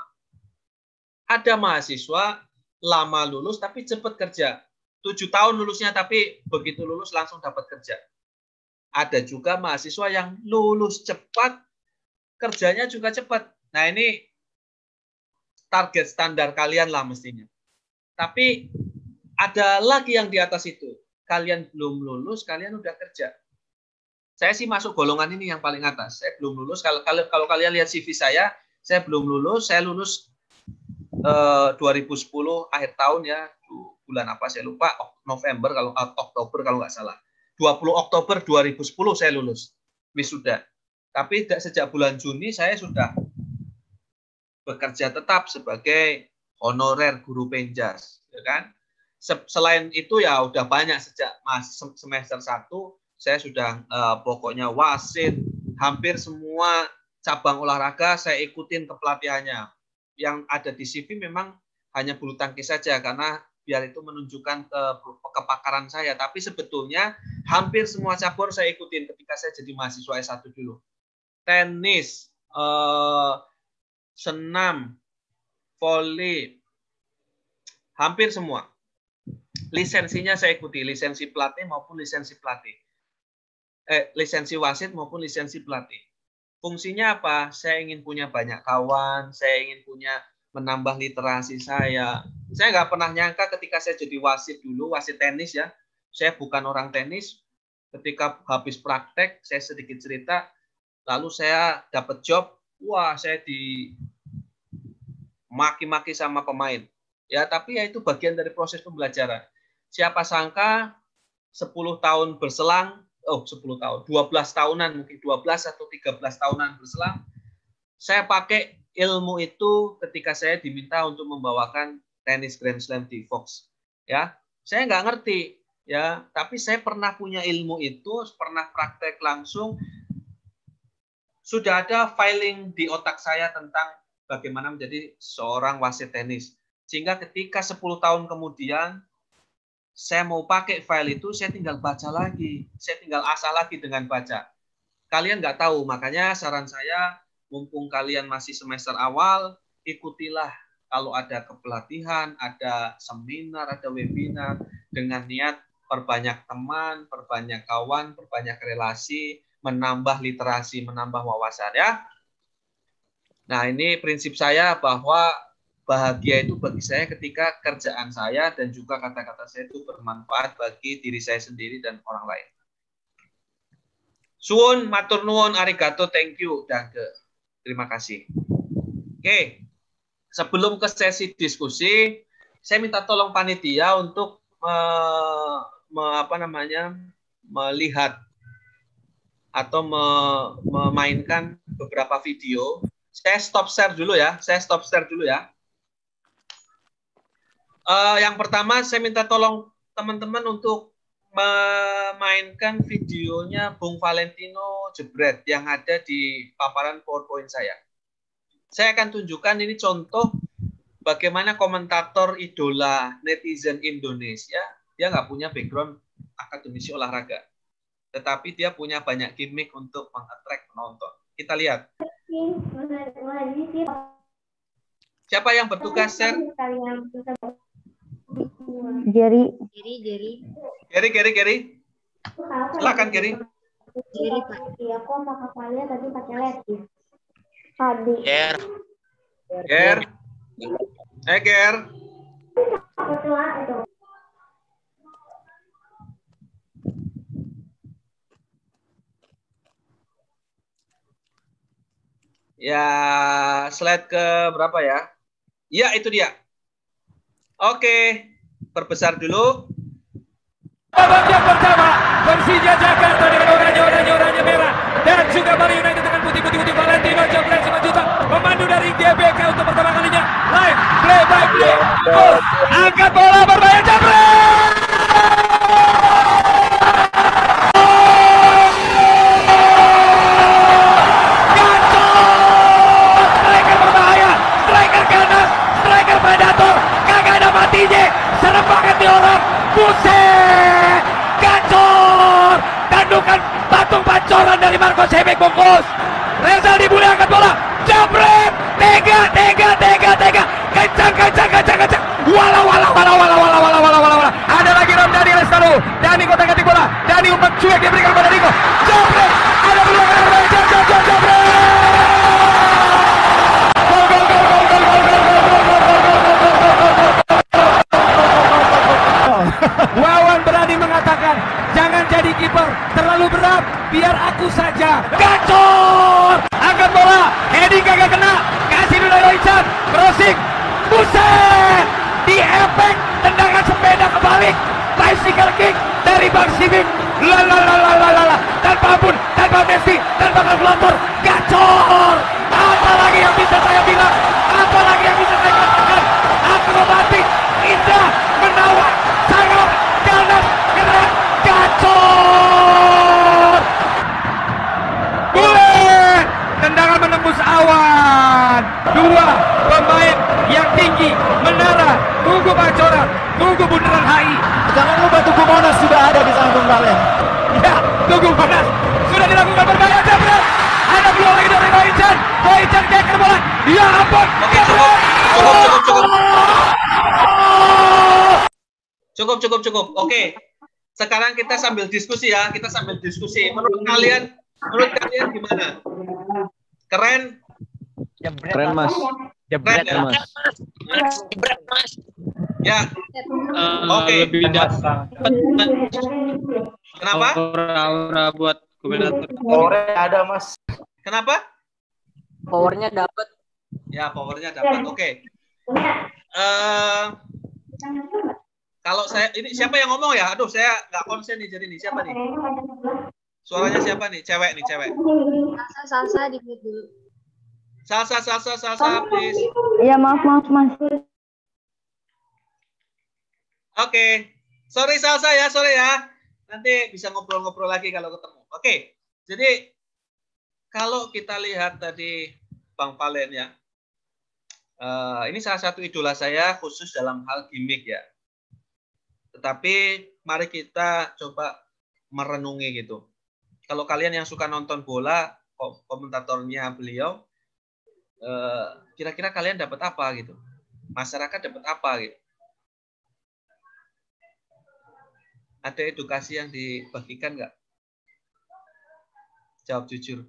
Ada mahasiswa lama lulus tapi cepat kerja. Tujuh tahun lulusnya tapi begitu lulus langsung dapat kerja. Ada juga mahasiswa yang lulus cepat, kerjanya juga cepat. Nah ini target standar kalian lah mestinya. Tapi ada lagi yang di atas itu. Kalian belum lulus, kalian udah kerja. Saya sih masuk golongan ini yang paling atas. Saya belum lulus. Kalau kalau, kalau kalian lihat C V saya, saya belum lulus. Saya lulus eh, dua ribu sepuluh akhir tahun ya. Bulan apa saya lupa. November kalau Oktober kalau nggak salah. dua puluh Oktober dua ribu sepuluh saya lulus wisuda. Tapi sejak bulan Juni saya sudah bekerja tetap sebagai honorer guru penjas, ya kan? Selain itu ya udah banyak sejak masih semester satu saya sudah eh, pokoknya wasit, hampir semua cabang olahraga saya ikutin kepelatihannya. Yang ada di C V memang hanya bulu tangkis saja karena biar itu menunjukkan ke kepakaran saya, tapi sebetulnya hampir semua cabur saya ikutin ketika saya jadi mahasiswa S satu dulu. Tenis, eh, senam, voli, hampir semua. Lisensinya saya ikuti, lisensi pelatih maupun lisensi pelatih. Eh, lisensi wasit maupun lisensi pelatih. Fungsinya apa? Saya ingin punya banyak kawan, saya ingin punya menambah literasi saya. Saya nggak pernah nyangka ketika saya jadi wasit dulu, wasit tenis ya. Saya bukan orang tenis. Ketika habis praktek, saya sedikit cerita, lalu saya dapat job, wah saya di maki-maki sama pemain. Ya, tapi ya itu bagian dari proses pembelajaran. Siapa sangka sepuluh tahun berselang, oh sepuluh tahun, dua belas tahunan, mungkin dua belas atau tiga belas tahunan berselang, saya pakai ilmu itu ketika saya diminta untuk membawakan tenis Grand Slam di Fox. Ya, saya nggak ngerti, ya, tapi saya pernah punya ilmu itu, pernah praktek langsung. Sudah ada filing di otak saya tentang bagaimana menjadi seorang wasit tenis. Sehingga ketika sepuluh tahun kemudian saya mau pakai file itu, saya tinggal baca lagi. Saya tinggal asal lagi dengan baca. Kalian nggak tahu, makanya saran saya, mumpung kalian masih semester awal, ikutilah kalau ada kepelatihan, ada seminar, ada webinar, dengan niat perbanyak teman, perbanyak kawan, perbanyak relasi, menambah literasi, menambah wawasan ya. Nah ini prinsip saya bahwa bahagia itu bagi saya ketika kerjaan saya dan juga kata-kata saya itu bermanfaat bagi diri saya sendiri dan orang lain. Suwun, matur nuwun, arigato, thank you, danke. Terima kasih. Oke, sebelum ke sesi diskusi, saya minta tolong panitia untuk me, me, apa namanya, melihat atau me, memainkan beberapa video. Saya stop share dulu ya, saya stop share dulu ya. Uh, yang pertama saya minta tolong teman-teman untuk memainkan videonya Bung Valentino Jebret yang ada di paparan PowerPoint saya. Saya akan tunjukkan ini contoh bagaimana komentator idola netizen Indonesia, dia nggak punya background akademisi olahraga, tetapi dia punya banyak gimmick untuk meng-attract penonton. Kita lihat. Siapa yang bertugas share? Jerry. Jerry, Jerry. Gary, Gary, Gary. Silakan Gary. Jerry, Pak. Aku sama Kak tadi pakai leti. Tadi. Ger. Ger. Eh, Ger. Ya, slide ke berapa ya? Ya, itu dia. Oke, perbesar dulu. Babak yang pertama, Persija Jakarta dengan oranye-oranye oranye merah dan juga Bali United dengan putih-putih putih Valentino Jebret Simanjuntak memandu dari G B K untuk pertama kalinya live play by play. Oh, angkat bola berbahaya Jebret. Gacor! Striker berbahaya, striker ganas, striker predator, kagak ada matinya, serem banget di orang. Buset, gacor, tandukan patung pancoran dari Marco Sebek bungkus. Reza Dibule angkat bola, Jebret, tega, tega, tega, tega, kencang, kencang, kencang, kencang, wala, wala, wala, wala, wala, wala, wala, wala, wala. Ada lagi Ramdhani Lestaro, Dani kotak ketik bola, Dani umpan cuek diberikan pada Riko, Jebret, ada peluang Jebret, Jebret, Jebret, Jebret. Gol, gol, gol, gol, gol, gol, gol, gol, gol, gol, gol, gol, gol, gol. Wawan berani mengatakan, jangan jadi kiper, terlalu berat, biar aku saja. Gacor, angkat bola, heading kagak kena, kasih dulu Roycan, crossing, buset, di efek tendangan sepeda kebalik, bicycle kick dari Bang Sibing, lalalalalalala, tanpa ampun, tanpa Messi, tanpa kalkulator, gacor. Apa lagi yang bisa saya bilang? Apa lagi yang bisa saya katakan? Akrobatik, indah, menawan, sangat ganas, keren, gacor. Bulet, tendangan menembus awan. Dua pemain yang tinggi, menara, tunggu pancoran, tunggu bundaran H I. Jangan lupa Tugu Monas sudah ada di sana Bung Valen. Ya, Tugu Monas sudah dilakukan berbahaya Jebret. Ada peluang lagi dari Roycan, Roycan keker bola. Ya ampun, Oke, cukup. Cukup, cukup, cukup. Cukup, cukup, cukup. Oke. Sekarang kita sambil diskusi ya. Kita sambil diskusi. Menurut kalian, menurut kalian gimana? Keren? Keren Mas. Keren ya? Ya. Uh, Oke. Lebih dapat Kenapa? aura-aura buat komentator. Powernya ada Mas. Kenapa? Powernya dapat. Ya, powernya dapat. Oke. Eh, kalau saya ini siapa yang ngomong ya? Aduh, saya nggak konsen nih jadi nih. Siapa nih? Suaranya siapa nih? Cewek nih, cewek. Salsa, salsa di mute dulu. Salsa, salsa, salsa, please. Iya, maaf, maaf, Mas. Oke. Sorry salsa ya, sorry ya. Nanti bisa ngobrol-ngobrol lagi kalau ketemu. Oke. Jadi kalau kita lihat tadi Bang Valen ya. Uh, ini salah satu idola saya khusus dalam hal gimmick ya. Tetapi mari kita coba merenungi gitu. Kalau kalian yang suka nonton bola, komentatornya beliau, uh, kira-kira kalian dapat apa gitu? Masyarakat dapat apa gitu? Ada edukasi yang dibagikan nggak? Jawab jujur.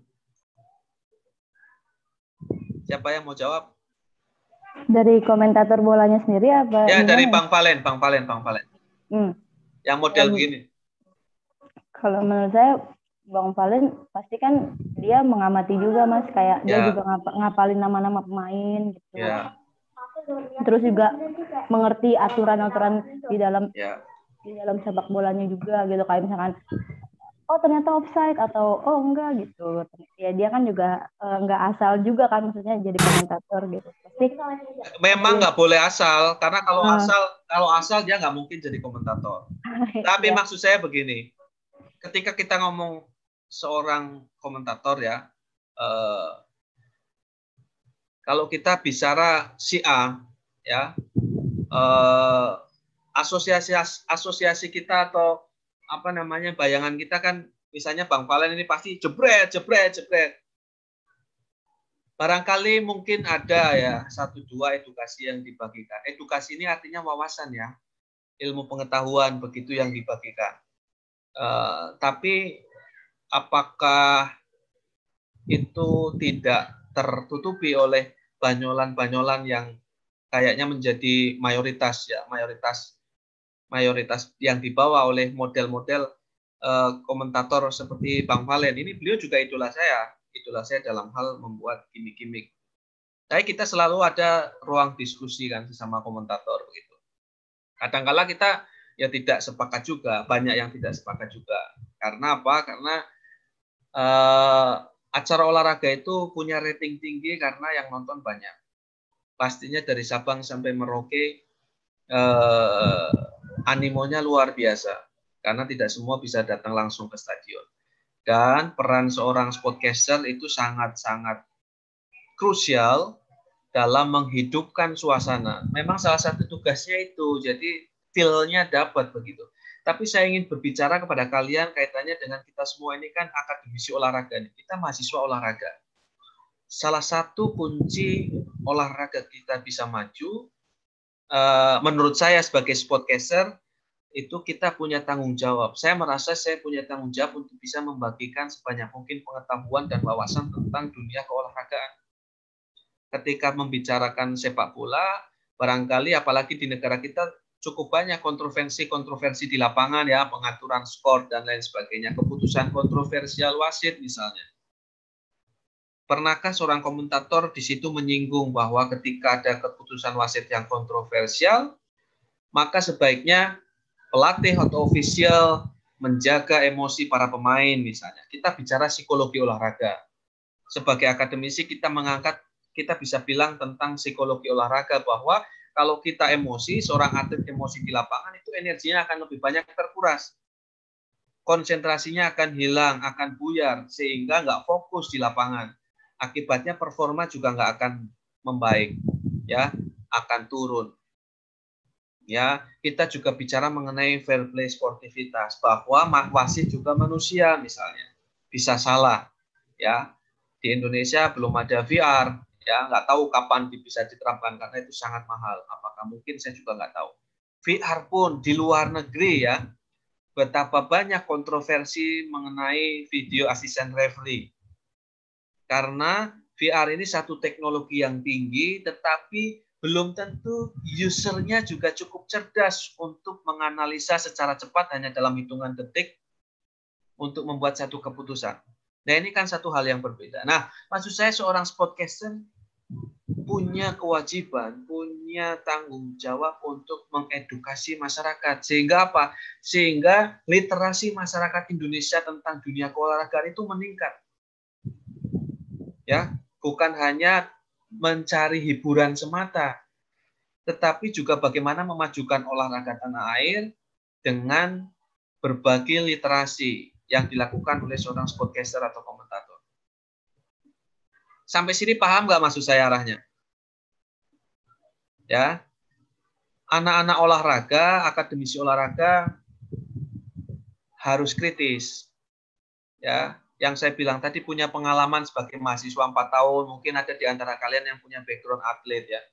Siapa yang mau jawab? Dari komentator bolanya sendiri apa? Ya, gimana? dari Bang Valen, Bang Valen, Bang Valen. Hmm. Yang model Yang- begini. Kalau menurut saya, Bang Valen pasti kan dia mengamati juga, Mas. Kayak dia Ya. juga ngap- ngapalin nama-nama pemain gitu. Ya, Terus juga mengerti aturan-aturan di dalam ya. di dalam sepak bolanya juga gitu. Kayak misalkan oh ternyata offside atau oh enggak gitu. Ya dia kan juga eh, enggak asal juga kan maksudnya jadi komentator gitu. Pasti Memang nggak boleh asal, karena kalau Ah. asal kalau asal dia nggak mungkin jadi komentator. Tapi ya. maksud saya begini, ketika kita ngomong seorang komentator ya, eh, kalau kita bicara si A, ya, eh, asosiasi asosiasi kita atau apa namanya bayangan kita kan, misalnya Bang Valen ini pasti jebret, jebret, jebret. Barangkali mungkin ada ya satu dua edukasi yang dibagikan. Edukasi ini artinya wawasan ya, ilmu pengetahuan begitu yang dibagikan. Uh, tapi apakah itu tidak tertutupi oleh banyolan-banyolan yang kayaknya menjadi mayoritas ya, mayoritas mayoritas yang dibawa oleh model-model uh, komentator seperti Bang Valen. Ini beliau juga idola saya, idola saya dalam hal membuat gimmick-gimmick. Tapi kita selalu ada ruang diskusi kan sesama komentator begitu. Kadang-kala kita ya tidak sepakat juga, banyak yang tidak sepakat juga. Karena apa? Karena uh, acara olahraga itu punya rating tinggi karena yang nonton banyak. Pastinya dari Sabang sampai Merauke uh, animonya luar biasa. Karena tidak semua bisa datang langsung ke stadion. Dan peran seorang sportcaster itu sangat-sangat krusial dalam menghidupkan suasana. Memang salah satu tugasnya itu, jadi feel-nya dapat begitu. Tapi saya ingin berbicara kepada kalian kaitannya dengan kita semua ini kan akademisi olahraga. Kita mahasiswa olahraga. Salah satu kunci olahraga kita bisa maju, menurut saya sebagai sportcaster, itu kita punya tanggung jawab. Saya merasa saya punya tanggung jawab untuk bisa membagikan sebanyak mungkin pengetahuan dan wawasan tentang dunia keolahragaan. Ketika membicarakan sepak bola, barangkali apalagi di negara kita cukup banyak kontroversi-kontroversi di lapangan ya, pengaturan skor dan lain sebagainya, keputusan kontroversial wasit misalnya. Pernahkah seorang komentator di situ menyinggung bahwa ketika ada keputusan wasit yang kontroversial, maka sebaiknya pelatih atau ofisial menjaga emosi para pemain misalnya. Kita bicara psikologi olahraga. Sebagai akademisi kita mengangkat, kita bisa bilang tentang psikologi olahraga bahwa kalau kita emosi, seorang atlet emosi di lapangan itu energinya akan lebih banyak terkuras. Konsentrasinya akan hilang, akan buyar, sehingga nggak fokus di lapangan. Akibatnya performa juga nggak akan membaik, ya, akan turun. Ya, kita juga bicara mengenai fair play sportivitas, bahwa wasit juga manusia misalnya, bisa salah, ya. Di Indonesia belum ada V R. Ya, nggak tahu kapan bisa diterapkan karena itu sangat mahal. Apakah mungkin saya juga nggak tahu. V R pun di luar negeri ya, betapa banyak kontroversi mengenai video asisten referee. Karena V R ini satu teknologi yang tinggi, tetapi belum tentu usernya juga cukup cerdas untuk menganalisa secara cepat hanya dalam hitungan detik untuk membuat satu keputusan. Nah, ini kan satu hal yang berbeda. Nah, maksud saya seorang sportcaster punya kewajiban, punya tanggung jawab untuk mengedukasi masyarakat. Sehingga apa? Sehingga literasi masyarakat Indonesia tentang dunia keolahragaan itu meningkat. Ya, bukan hanya mencari hiburan semata, tetapi juga bagaimana memajukan olahraga tanah air dengan berbagai literasi yang dilakukan oleh seorang sportcaster atau komentator. Sampai sini paham nggak maksud saya arahnya? Ya, anak-anak olahraga, akademisi olahraga harus kritis. Ya, yang saya bilang tadi punya pengalaman sebagai mahasiswa empat tahun, mungkin ada di antara kalian yang punya background atlet ya.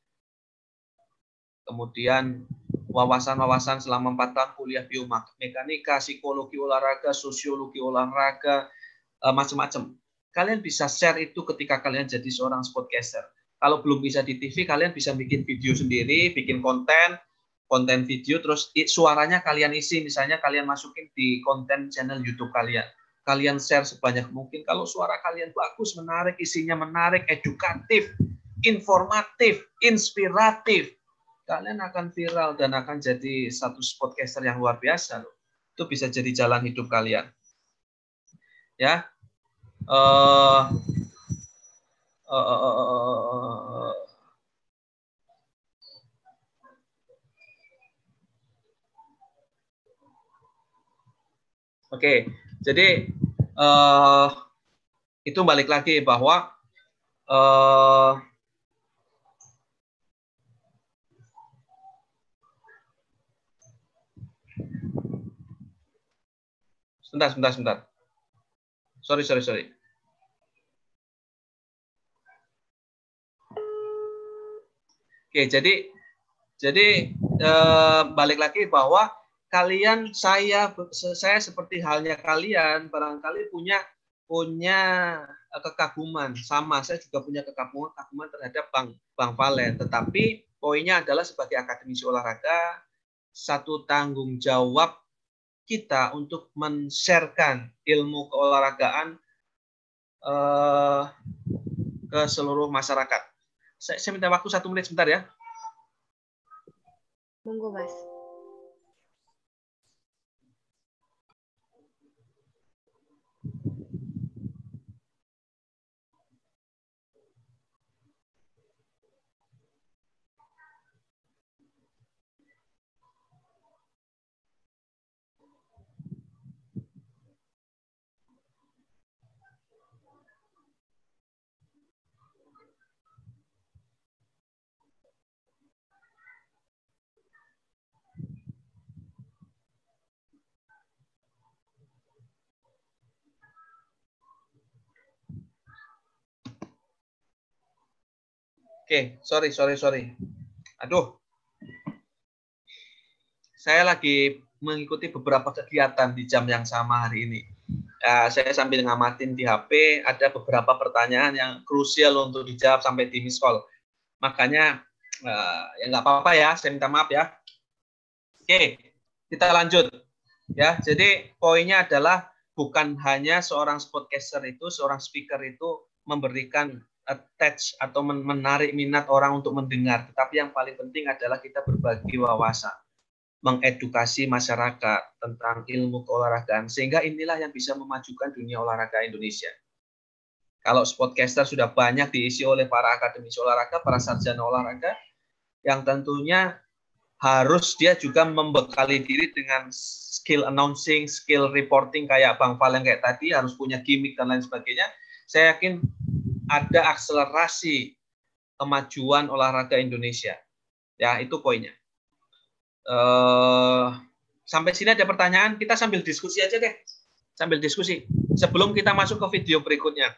Kemudian wawasan-wawasan selama empat tahun kuliah biomekanika, psikologi olahraga, sosiologi olahraga, macam-macam. Kalian bisa share itu ketika kalian jadi seorang sportcaster. Kalau belum bisa di T V, kalian bisa bikin video sendiri, bikin konten, konten video, terus suaranya kalian isi, misalnya kalian masukin di konten channel YouTube kalian. Kalian share sebanyak mungkin. Kalau suara kalian bagus, menarik, isinya menarik, edukatif, informatif, inspiratif, kalian akan viral dan akan jadi satu sportcaster yang luar biasa loh. Itu bisa jadi jalan hidup kalian. Ya. Uh, uh, uh, uh, Oke, okay. Jadi uh, itu balik lagi bahwa uh, sebentar, sebentar, sebentar. Sorry, sorry, sorry. Oke, jadi jadi eh, balik lagi bahwa kalian, saya saya seperti halnya kalian barangkali punya punya kekaguman sama. Saya juga punya kekaguman, kekaguman terhadap Bang Bang Valen. Tetapi poinnya adalah sebagai akademisi olahraga, satu tanggung jawab kita untuk men-sharekan ilmu keolahragaan eh, ke seluruh masyarakat. Saya, saya minta waktu satu menit sebentar ya. Monggo, Mas. Oke, sorry, sorry, sorry. Aduh, saya lagi mengikuti beberapa kegiatan di jam yang sama hari ini. Ya, saya sambil ngamatin di H P, ada beberapa pertanyaan yang krusial untuk dijawab sampai di miss call. Makanya, uh, ya nggak apa-apa ya, saya minta maaf ya. Oke, kita lanjut. Ya, jadi poinnya adalah bukan hanya seorang podcaster itu, seorang speaker itu memberikan attach atau menarik minat orang untuk mendengar, tetapi yang paling penting adalah kita berbagi wawasan, mengedukasi masyarakat tentang ilmu keolahragaan, sehingga inilah yang bisa memajukan dunia olahraga Indonesia. Kalau podcaster sudah banyak diisi oleh para akademisi olahraga, para sarjana olahraga, yang tentunya harus dia juga membekali diri dengan skill announcing, skill reporting kayak Bang Valen kayak tadi, harus punya gimmick dan lain sebagainya. Saya yakin ada akselerasi kemajuan olahraga Indonesia. Ya, itu poinnya. Uh, sampai sini ada pertanyaan, kita sambil diskusi aja deh. Sambil diskusi. Sebelum kita masuk ke video berikutnya.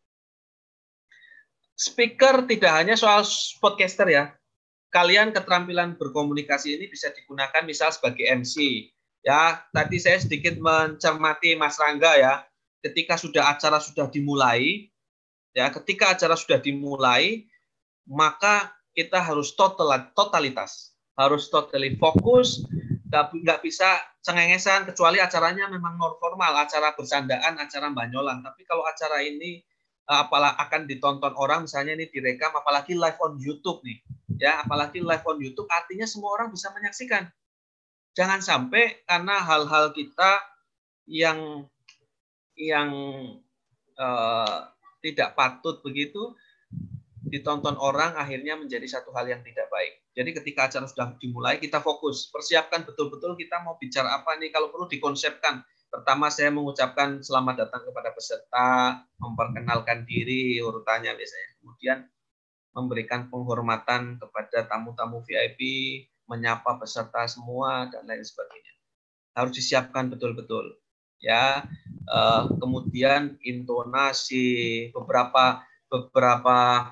Speaker tidak hanya soal podcaster ya. Kalian keterampilan berkomunikasi ini bisa digunakan misal sebagai M C. Ya, tadi saya sedikit mencermati Mas Rangga ya. Ketika sudah acara sudah dimulai, ya, ketika acara sudah dimulai, maka kita harus total, totalitas, harus totally fokus, nggak, nggak bisa cengengesan, kecuali acaranya memang non formal, acara bersandaan, acara banyolan. Tapi kalau acara ini apalah akan ditonton orang, misalnya ini direkam, apalagi live on YouTube nih, ya, apalagi live on YouTube, artinya semua orang bisa menyaksikan. Jangan sampai karena hal-hal kita yang yang uh, tidak patut begitu ditonton orang, akhirnya menjadi satu hal yang tidak baik. Jadi ketika acara sudah dimulai, kita fokus, persiapkan betul-betul kita mau bicara apa nih, kalau perlu dikonsepkan. Pertama saya mengucapkan selamat datang kepada peserta, memperkenalkan diri urutannya biasanya. Kemudian memberikan penghormatan kepada tamu-tamu V I P, menyapa peserta semua dan lain sebagainya. Harus disiapkan betul-betul. Ya, uh, kemudian intonasi, beberapa beberapa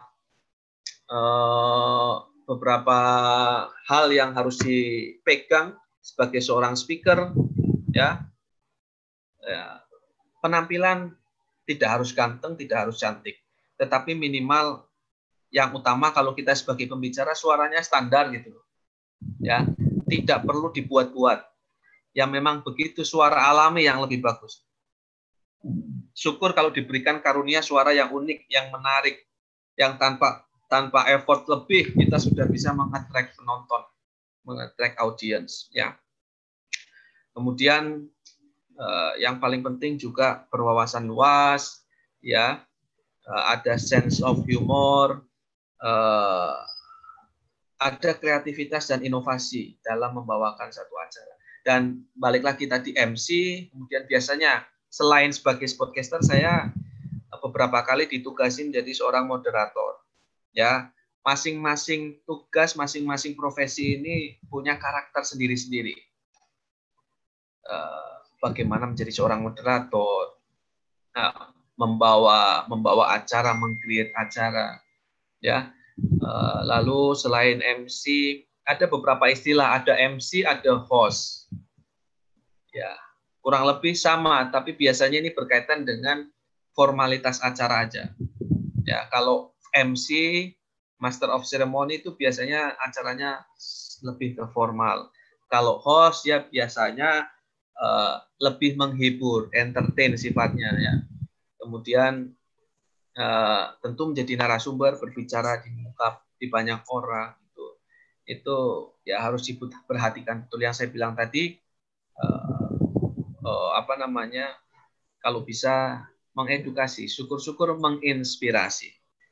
uh, beberapa hal yang harus dipegang sebagai seorang speaker, ya. Ya, penampilan tidak harus ganteng, tidak harus cantik, tetapi minimal yang utama kalau kita sebagai pembicara suaranya standar gitu, ya, tidak perlu dibuat-buat. Yang memang begitu suara alami yang lebih bagus. Syukur kalau diberikan karunia suara yang unik, yang menarik, yang tanpa tanpa effort lebih kita sudah bisa mengattract penonton, mengattract audience, ya. Kemudian Uh, yang paling penting juga berwawasan luas, ya, uh, ada sense of humor, uh, ada kreativitas dan inovasi dalam membawakan satu acara. Dan balik lagi tadi M C, kemudian biasanya selain sebagai sportcaster, saya beberapa kali ditugasi menjadi seorang moderator. Ya, masing-masing tugas, masing-masing profesi ini punya karakter sendiri-sendiri. Uh, Bagaimana menjadi seorang moderator, nah, membawa membawa acara, meng-create acara, ya. Uh, lalu selain M C, ada beberapa istilah, ada M C, ada host, ya, kurang lebih sama, tapi biasanya ini berkaitan dengan formalitas acara aja. Ya, kalau M C, Master of Ceremony itu biasanya acaranya lebih ke formal. Kalau host ya biasanya Uh, lebih menghibur, entertain sifatnya, ya. Kemudian uh, tentu menjadi narasumber, berbicara di muka di banyak orang, itu itu ya harus diperhatikan betul yang saya bilang tadi, uh, uh, apa namanya, kalau bisa mengedukasi, syukur-syukur menginspirasi.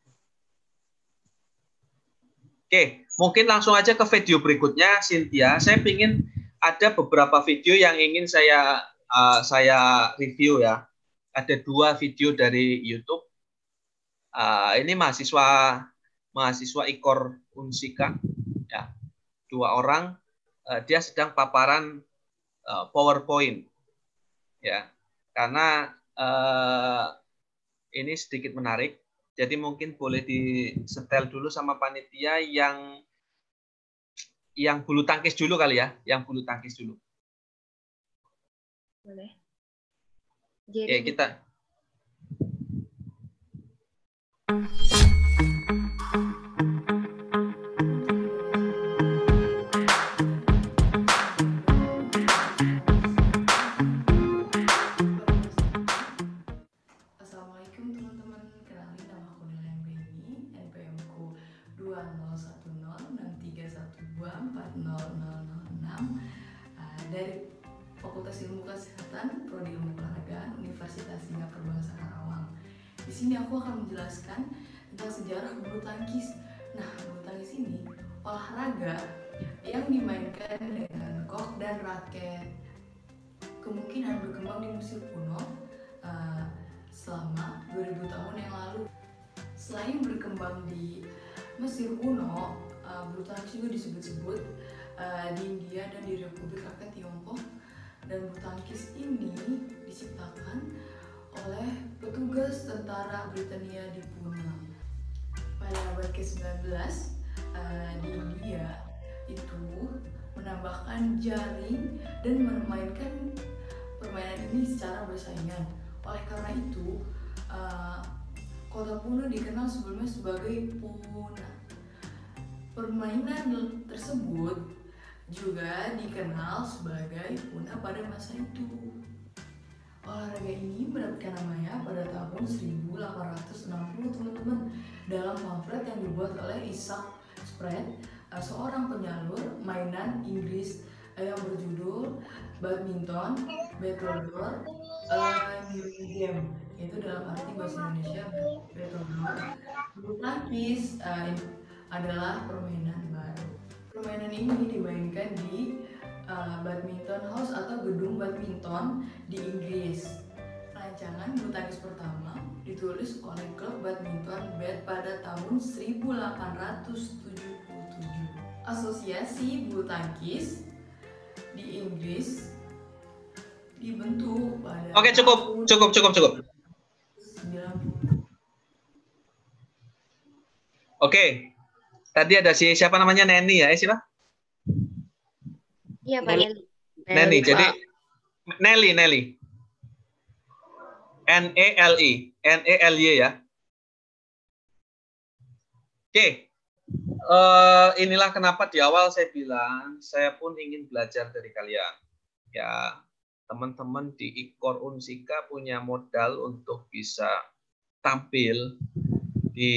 Oke, mungkin langsung aja ke video berikutnya, Cynthia. Saya ingin ada beberapa video yang ingin saya uh, saya review, ya. Ada dua video dari YouTube. Uh, ini mahasiswa mahasiswa I K O R Unsika, ya. Dua orang, uh, dia sedang paparan uh, PowerPoint, ya. Karena uh, ini sedikit menarik, jadi mungkin boleh disetel dulu sama panitia yang yang bulu tangkis dulu kali ya, yang bulu tangkis dulu. Boleh. Jadi ya, kita. Assalamualaikum teman-teman, kenalin nama aku Nela Embeni, N P M-ku dua nol satu nol enam tiga satu dua empat nol nol nol enam, uh, dari Fakultas Ilmu Kesehatan, Prodi Ilmu Olahraga, Universitas Singapura Bangsa Karawang. Di sini aku akan menjelaskan tentang sejarah bulu tangkis. Nah, bulu tangkis ini olahraga yang dimainkan dengan kok dan raket. Kemungkinan berkembang di Mesir kuno uh, selama dua ribu tahun yang lalu. Selain berkembang di Mesir kuno, uh, bulu tangkis juga disebut-sebut uh, di India dan di Republik Rakyat Tiongkok. Dan bulu tangkis ini diciptakan oleh petugas tentara Britania di Pune. Pada abad ke sembilan belas, uh, di India itu menambahkan jaring dan memainkan permainan ini secara bersaingan. Oleh karena itu, uh, kota Pune dikenal sebelumnya sebagai Pune. Permainan tersebut juga dikenal sebagai Pune pada masa itu. Olahraga ini mendapatkan namanya pada tahun seribu delapan ratus enam puluh, teman-teman, dalam pamflet yang dibuat oleh Isaac Spread, seorang penyalur mainan Inggris yang berjudul Badminton Battledore uh, New Game. Itu dalam arti bahasa Indonesia Battledore. Bulu tangkis uh, adalah permainan baru. Permainan ini dimainkan di uh, Badminton House atau gedung badminton di Inggris. Rancangan bulu tangkis pertama ditulis oleh klub badminton Bath pada tahun seribu delapan ratus tujuh puluh tujuh. Asosiasi bulu tangkis di Inggris dibentuk pada Oke, cukup, cukup, cukup, cukup. sembilan puluh. Oke. Tadi ada si siapa namanya Neni ya? Eh siapa? Iya, Pak Nelly. Neni. Jadi Nelly, Nelly. N E L I, N E L Y ya. Oke. Uh, inilah kenapa di awal saya bilang saya pun ingin belajar dari kalian. Ya, teman-teman di I K O R Unsika punya modal untuk bisa tampil di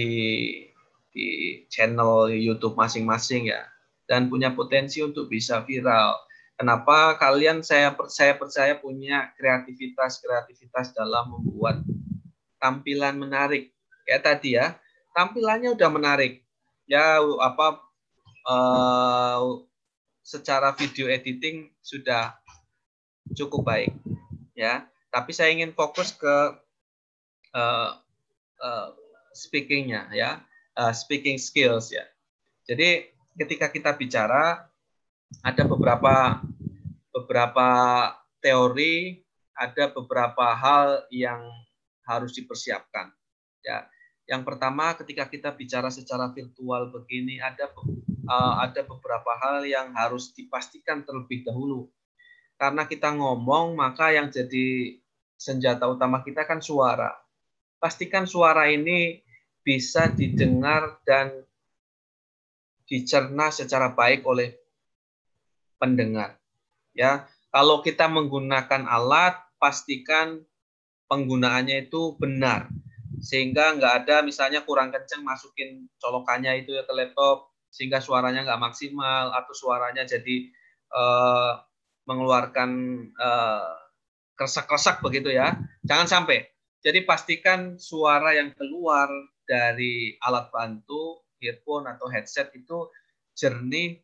di channel YouTube masing-masing ya, dan punya potensi untuk bisa viral. Kenapa kalian saya percaya percaya punya kreativitas kreativitas dalam membuat tampilan menarik. Kayak tadi ya, tampilannya udah menarik. Ya apa uh, secara video editing sudah cukup baik ya. Tapi saya ingin fokus ke uh, uh, speakingnya ya, uh, speaking skills ya. Jadi ketika kita bicara ada beberapa beberapa teori, ada beberapa hal yang harus dipersiapkan. Ya, yang pertama ketika kita bicara secara virtual begini ada uh, ada beberapa hal yang harus dipastikan terlebih dahulu. Karena kita ngomong maka yang jadi senjata utama kita kan suara. Pastikan suara ini bisa didengar dan dicerna secara baik oleh pendengar. Ya, kalau kita menggunakan alat, pastikan penggunaannya itu benar, sehingga nggak ada misalnya kurang kenceng masukin colokannya itu ya ke laptop, sehingga suaranya nggak maksimal atau suaranya jadi eh, mengeluarkan eh, kresek-kresek begitu ya. Jangan sampai. Jadi pastikan suara yang keluar dari alat bantu, earphone atau headset itu jernih,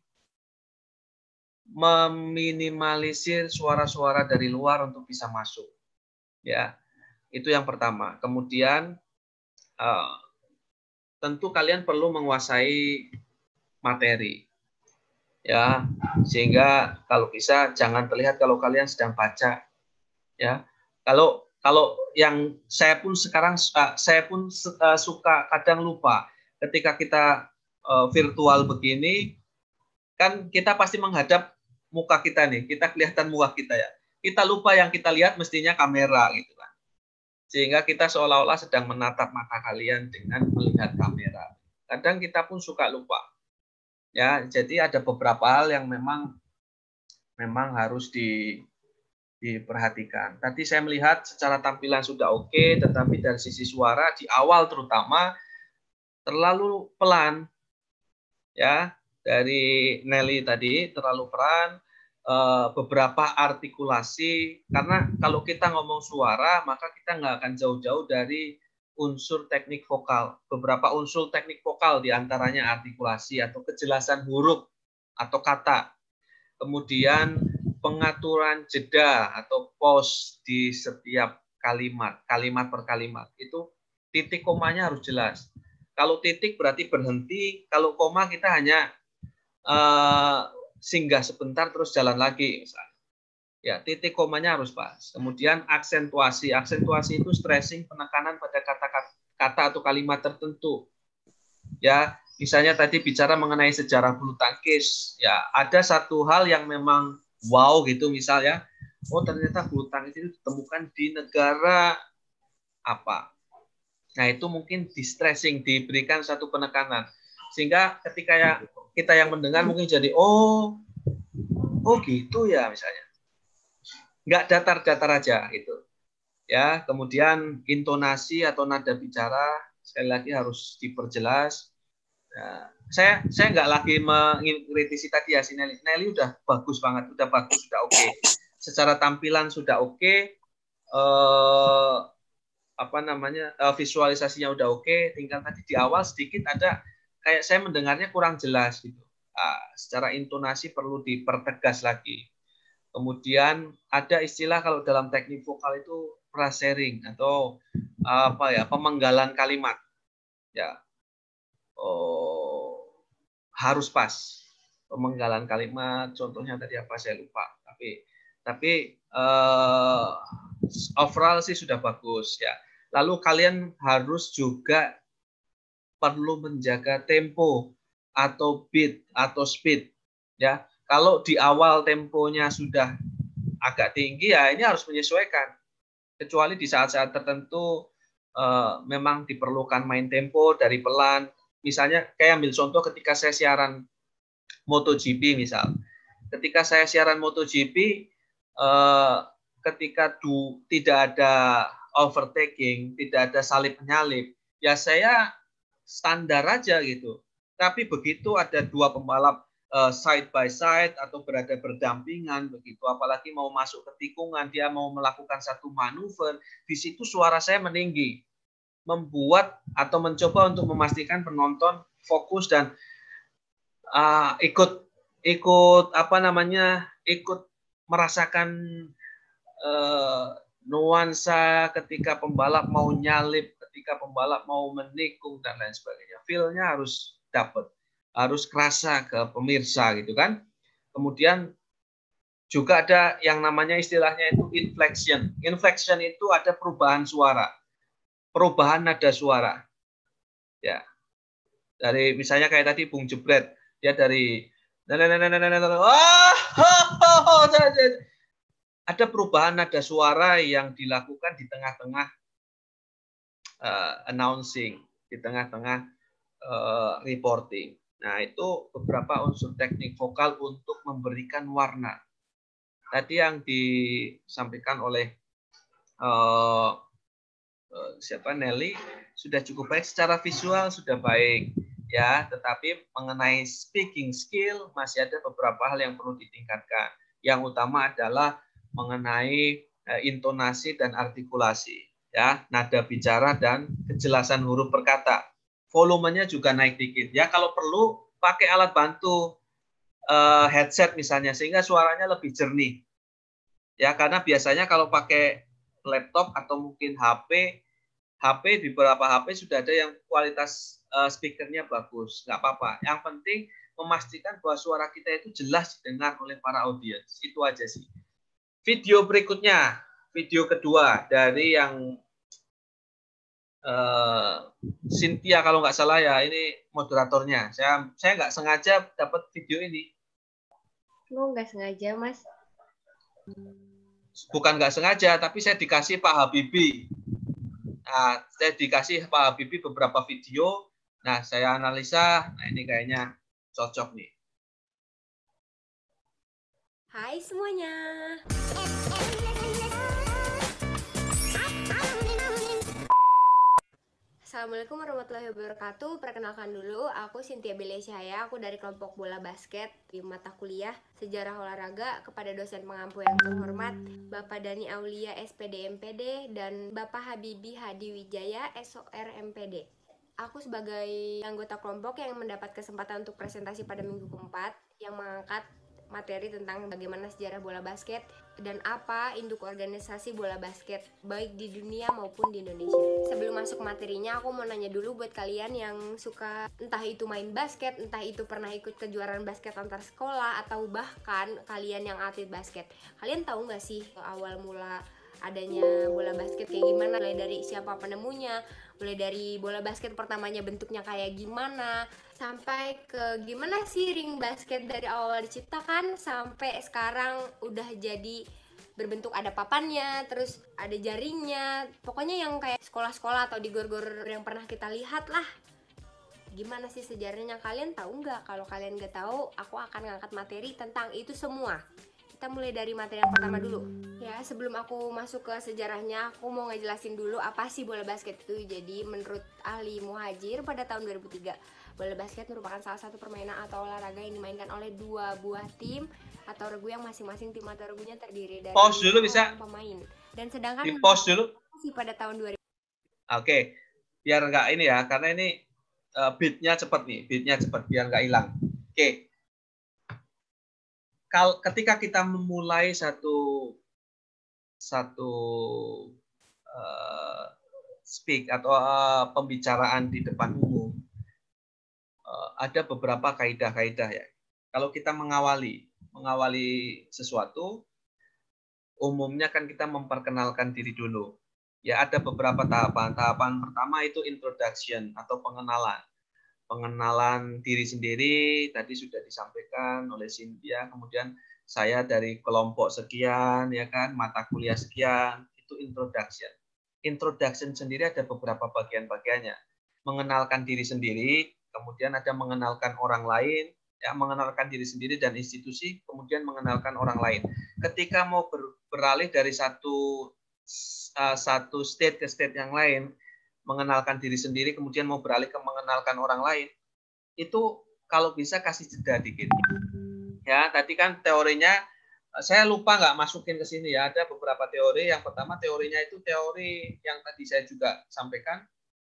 meminimalisir suara-suara dari luar untuk bisa masuk. Ya, itu yang pertama. Kemudian uh, tentu kalian perlu menguasai materi. Ya, sehingga kalau bisa jangan terlihat kalau kalian sedang baca. Ya. Kalau kalau yang saya pun sekarang uh, saya pun uh, suka kadang lupa ketika kita uh, virtual begini kan kita pasti menghadap muka kita nih, kita kelihatan muka kita ya. Kita lupa yang kita lihat mestinya kamera gitu kan. Sehingga kita seolah-olah sedang menatap mata kalian dengan melihat kamera. Kadang kita pun suka lupa. Ya, jadi ada beberapa hal yang memang memang harus di, diperhatikan. Tadi saya melihat secara tampilan sudah oke, tetapi dari sisi suara di awal terutama terlalu pelan. Ya, dari Nelly tadi terlalu pelan. Beberapa artikulasi, karena kalau kita ngomong suara maka kita nggak akan jauh-jauh dari unsur teknik vokal. Beberapa unsur teknik vokal diantaranya artikulasi atau kejelasan huruf atau kata. Kemudian pengaturan jeda atau pause di setiap kalimat, kalimat per kalimat. Itu titik komanya harus jelas. Kalau titik berarti berhenti, kalau koma kita hanya uh, singgah sebentar terus jalan lagi misalnya. Ya, titik komanya harus pas. Kemudian aksentuasi. Aksentuasi itu stressing, penekanan pada kata-kata atau kalimat tertentu. Ya, misalnya tadi bicara mengenai sejarah bulu tangkis. Ya, ada satu hal yang memang wow gitu misalnya. Oh, ternyata bulu tangkis itu ditemukan di negara apa. Nah, itu mungkin di stressing, diberikan satu penekanan. Sehingga ketika ya kita yang mendengar mungkin jadi oh oh gitu ya misalnya, nggak datar-datar aja gitu ya. Kemudian intonasi atau nada bicara sekali lagi harus diperjelas. Nah, saya saya nggak lagi mengkritisi tadi ya si Nelly. Nelly udah bagus banget, udah bagus, sudah oke. Okay. Secara tampilan sudah oke, okay. eh, apa namanya eh, visualisasinya udah oke. Okay. Tinggal tadi di awal sedikit ada kayak saya mendengarnya kurang jelas gitu. Nah, secara intonasi perlu dipertegas lagi. Kemudian ada istilah kalau dalam teknik vokal itu frasering atau apa ya, pemenggalan kalimat. Ya. Oh, harus pas. Pemenggalan kalimat, contohnya tadi apa saya lupa. Tapi tapi uh, overall sih sudah bagus ya. Lalu kalian harus juga perlu menjaga tempo atau beat atau speed ya. Kalau di awal temponya sudah agak tinggi ya ini harus menyesuaikan. Kecuali di saat-saat tertentu eh, memang diperlukan main tempo dari pelan. Misalnya kayak ambil contoh ketika saya siaran MotoGP misal. Ketika saya siaran MotoGP eh, ketika du, tidak ada overtaking, tidak ada salip menyalip, ya saya standar aja gitu. Tapi begitu ada dua pembalap uh, side by side atau berada berdampingan begitu, apalagi mau masuk ke tikungan, dia mau melakukan satu manuver, di situ suara saya meninggi, membuat atau mencoba untuk memastikan penonton fokus dan uh, ikut ikut apa namanya ikut merasakan uh, nuansa ketika pembalap mau nyalip, ketika pembalap mau menikung dan lain sebagainya. Feel-nya harus dapat, harus kerasa ke pemirsa gitu kan. Kemudian juga ada yang namanya istilahnya itu inflection. Inflection itu ada perubahan suara, perubahan nada suara. Ya, dari misalnya kayak tadi Bung Jebret, dia dari ada perubahan nada suara yang dilakukan di tengah-tengah uh, announcing, di tengah-tengah uh, reporting. Nah, itu beberapa unsur teknik vokal untuk memberikan warna. Tadi yang disampaikan oleh uh, uh, siapa Nelly sudah cukup baik, secara visual sudah baik ya, tetapi mengenai speaking skill masih ada beberapa hal yang perlu ditingkatkan. Yang utama adalah mengenai uh, intonasi dan artikulasi ya, nada bicara dan kejelasan huruf perkata. Volumenya juga naik dikit ya, kalau perlu pakai alat bantu uh, headset misalnya sehingga suaranya lebih jernih ya, karena biasanya kalau pakai laptop atau mungkin H P H P di beberapa H P sudah ada yang kualitas uh, speakernya bagus, nggak apa-apa, yang penting memastikan bahwa suara kita itu jelas didengar oleh para audiens, itu aja sih. Video berikutnya, video kedua dari yang Uh, Cynthia kalau nggak salah ya, ini moderatornya. Saya saya nggak sengaja dapat video ini. Oh, nggak sengaja, Mas. Bukan nggak sengaja, tapi saya dikasih Pak Habibie. Nah, saya dikasih Pak Habibie beberapa video. Nah, saya analisa. Nah, ini kayaknya cocok nih. Hai semuanya. Assalamualaikum warahmatullahi wabarakatuh. Perkenalkan dulu, aku Cynthia Belia Syahaya. Aku dari kelompok bola basket di mata kuliah Sejarah Olahraga kepada dosen pengampu yang terhormat Bapak Dani Aulia S P D M P D dan Bapak Habibie Hadi Wijaya S O R M P D. Aku sebagai anggota kelompok yang mendapat kesempatan untuk presentasi pada minggu keempat yang mengangkat materi tentang bagaimana sejarah bola basket dan apa induk organisasi bola basket baik di dunia maupun di Indonesia. Sebelum masuk materinya, aku mau nanya dulu buat kalian yang suka entah itu main basket, entah itu pernah ikut kejuaraan basket antar sekolah atau bahkan kalian yang atlet basket. Kalian tahu nggak sih awal mula adanya bola basket kayak gimana? Mulai dari siapa penemunya, mulai dari bola basket pertamanya bentuknya kayak gimana, sampai ke gimana sih ring basket dari awal diciptakan sampai sekarang udah jadi berbentuk ada papannya, terus ada jaringnya, pokoknya yang kayak sekolah-sekolah atau di gor-gor yang pernah kita lihat lah. Gimana sih sejarahnya? Kalian tahu nggak? Kalau kalian nggak tahu, aku akan ngangkat materi tentang itu semua. Kita mulai dari materi yang pertama dulu. Ya, sebelum aku masuk ke sejarahnya, aku mau ngejelasin dulu apa sih bola basket itu. Jadi, menurut ahli Muhajir pada tahun dua ribu tiga, bola basket merupakan salah satu permainan atau olahraga yang dimainkan oleh dua buah tim atau regu yang masing-masing tim atau regunya terdiri dari pause dulu bisa pemain. Dan sedangkan di pause dulu sih pada tahun dua ribu. Oke, biar nggak ini ya, karena ini uh, beatnya cepat nih, beatnya cepat biar nggak hilang. Oke. Kal ketika kita memulai satu satu uh, speak atau uh, pembicaraan di depan umum, uh, ada beberapa kaidah-kaidah ya. Kalau kita mengawali mengawali sesuatu, umumnya kan kita memperkenalkan diri dulu. Ya, ada beberapa tahapan. Tahapan pertama itu introduction atau pengenalan. Pengenalan diri sendiri tadi sudah disampaikan oleh Cynthia, kemudian saya dari kelompok sekian ya kan, mata kuliah sekian, itu introduction. Introduction sendiri ada beberapa bagian-bagiannya. Mengenalkan diri sendiri, kemudian ada mengenalkan orang lain, ya mengenalkan diri sendiri dan institusi, kemudian mengenalkan orang lain. Ketika mau ber, beralih dari satu uh, satu state ke state yang lain, mengenalkan diri sendiri, kemudian mau beralih ke mengenalkan orang lain, itu kalau bisa kasih jeda dikit. Ya, tadi kan teorinya saya lupa nggak masukin ke sini ya. Ada beberapa teori. Yang pertama teorinya itu teori yang tadi saya juga sampaikan,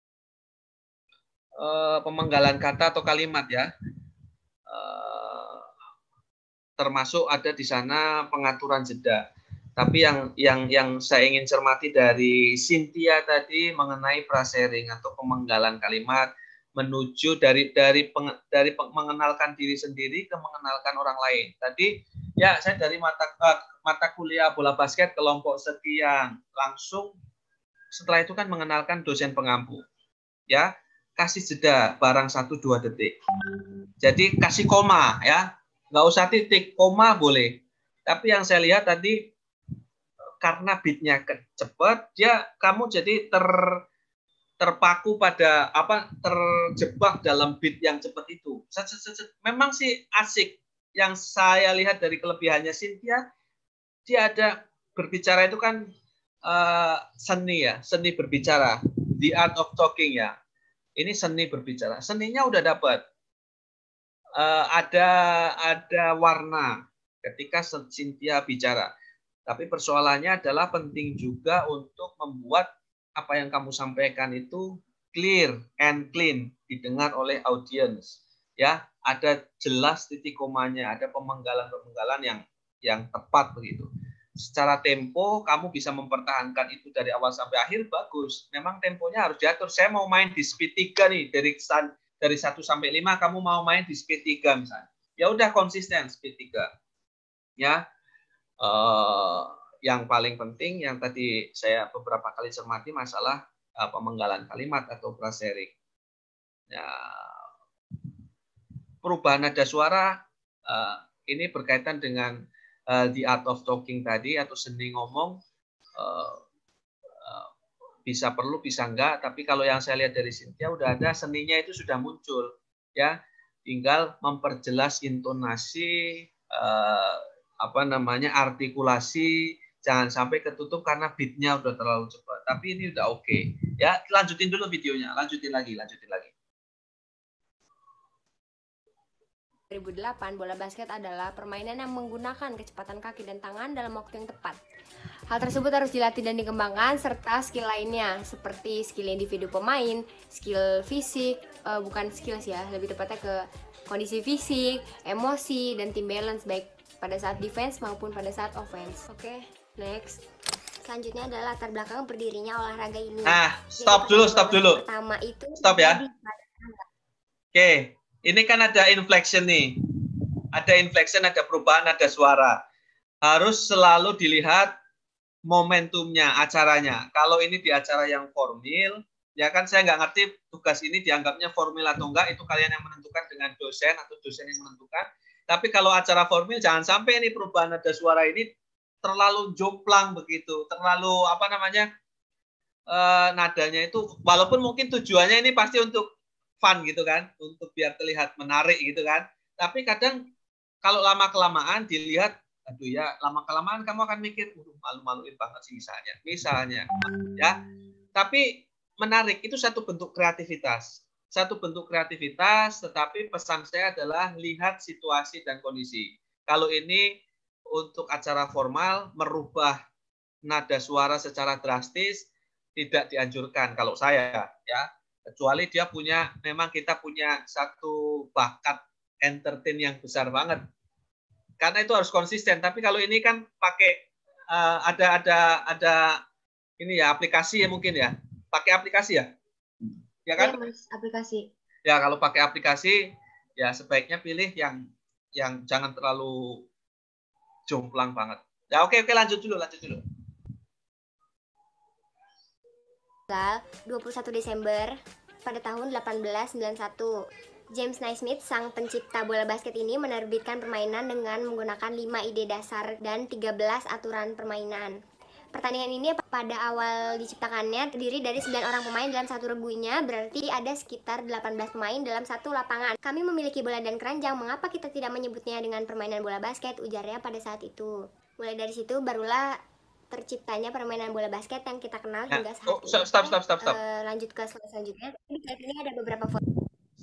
eh, pemenggalan kata atau kalimat ya. Eh, termasuk ada di sana pengaturan jeda. Tapi yang yang yang saya ingin cermati dari Cynthia tadi mengenai prasering atau pemenggalan kalimat menuju dari dari peng, dari peng, mengenalkan diri sendiri ke mengenalkan orang lain. Tadi ya saya dari mata uh, mata kuliah bola basket kelompok sekian, langsung setelah itu kan mengenalkan dosen pengampu. Ya, kasih jeda barang satu dua detik. Jadi kasih koma ya, nggak usah titik, koma boleh. Tapi yang saya lihat tadi karena beatnya cepat, dia kamu jadi ter terpaku pada apa terjebak dalam beat yang cepat itu. Memang sih asik. Yang saya lihat dari kelebihannya Cynthia, dia ada berbicara itu kan uh, seni ya, seni berbicara, the art of talking ya. Ini seni berbicara, seninya udah dapat. Uh, ada ada warna ketika Cynthia bicara. Tapi persoalannya adalah penting juga untuk membuat apa yang kamu sampaikan itu clear and clean didengar oleh audiens. Ya, ada jelas titik komanya, ada pemenggalan-pemenggalan yang yang tepat begitu. Secara tempo kamu bisa mempertahankan itu dari awal sampai akhir bagus. Memang temponya harus diatur. Saya mau main di speed tiga nih dari dari satu sampai lima, kamu mau main di speed tiga misalnya. Ya udah konsisten speed tiga. Ya. Uh, yang paling penting yang tadi saya beberapa kali cermati masalah uh, pemenggalan kalimat atau prasering. Ya, perubahan nada suara uh, ini berkaitan dengan uh, the art of talking tadi atau seni ngomong, uh, uh, bisa perlu bisa enggak. Tapi kalau yang saya lihat dari Cynthia udah ada seninya itu sudah muncul ya, tinggal memperjelas intonasi, uh, apa namanya artikulasi. Jangan sampai ketutup karena beatnya udah terlalu cepat. Tapi ini udah oke. Okay. Ya, lanjutin dulu videonya. Lanjutin lagi, lanjutin lagi. dua ribu delapan, bola basket adalah permainan yang menggunakan kecepatan kaki dan tangan dalam waktu yang tepat. Hal tersebut harus dilatih dan dikembangkan, serta skill lainnya, seperti skill individu pemain, skill fisik, uh, bukan skill sih ya, lebih tepatnya ke kondisi fisik, emosi, dan team balance, baik pada saat defense maupun pada saat offense. Oke. Okay. Next, selanjutnya adalah latar belakang berdirinya olahraga ini. Ah, stop dulu, stop dulu. Pertama itu stop ya. Oke, ini kan ada inflection nih. Ada inflection, ada perubahan, ada suara. Harus selalu dilihat momentumnya, acaranya. Kalau ini di acara yang formal, ya kan saya nggak ngerti tugas ini dianggapnya formal atau enggak, itu kalian yang menentukan dengan dosen atau dosen yang menentukan. Tapi kalau acara formal, jangan sampai ini perubahan nada suara ini terlalu jomplang begitu, terlalu apa namanya uh, nadanya itu, walaupun mungkin tujuannya ini pasti untuk fun gitu kan, untuk biar terlihat menarik gitu kan. Tapi kadang kalau lama kelamaan dilihat, aduh ya lama kelamaan kamu akan mikir, udah malu-maluin banget sih misalnya, misalnya ya. Tapi menarik itu satu bentuk kreativitas, satu bentuk kreativitas. Tetapi pesan saya adalah lihat situasi dan kondisi. Kalau ini untuk acara formal, merubah nada suara secara drastis tidak dianjurkan kalau saya ya, kecuali dia punya, memang kita punya satu bakat entertain yang besar banget, karena itu harus konsisten. Tapi kalau ini kan pakai uh, ada ada ada ini ya aplikasi ya, mungkin ya pakai aplikasi ya ya kan, ya, mas, aplikasi ya. Kalau pakai aplikasi ya sebaiknya pilih yang yang jangan terlalu jomplang banget. Ya oke oke lanjut dulu lanjut dulu. dua puluh satu Desember pada tahun delapan belas sembilan puluh satu, James Naismith, sang pencipta bola basket ini menerbitkan permainan dengan menggunakan lima ide dasar dan tiga belas aturan permainan. Pertandingan ini pada awal diciptakannya terdiri dari sembilan orang pemain dalam satu regunya, berarti ada sekitar delapan belas pemain dalam satu lapangan. Kami memiliki bola dan keranjang, mengapa kita tidak menyebutnya dengan permainan bola basket, ujarnya pada saat itu. Mulai dari situ barulah terciptanya permainan bola basket yang kita kenal hingga saat oh, ini. Stop, stop, stop, stop. Uh, lanjut ke slide selanjutnya. Di slide ini ada beberapa foto. Stop.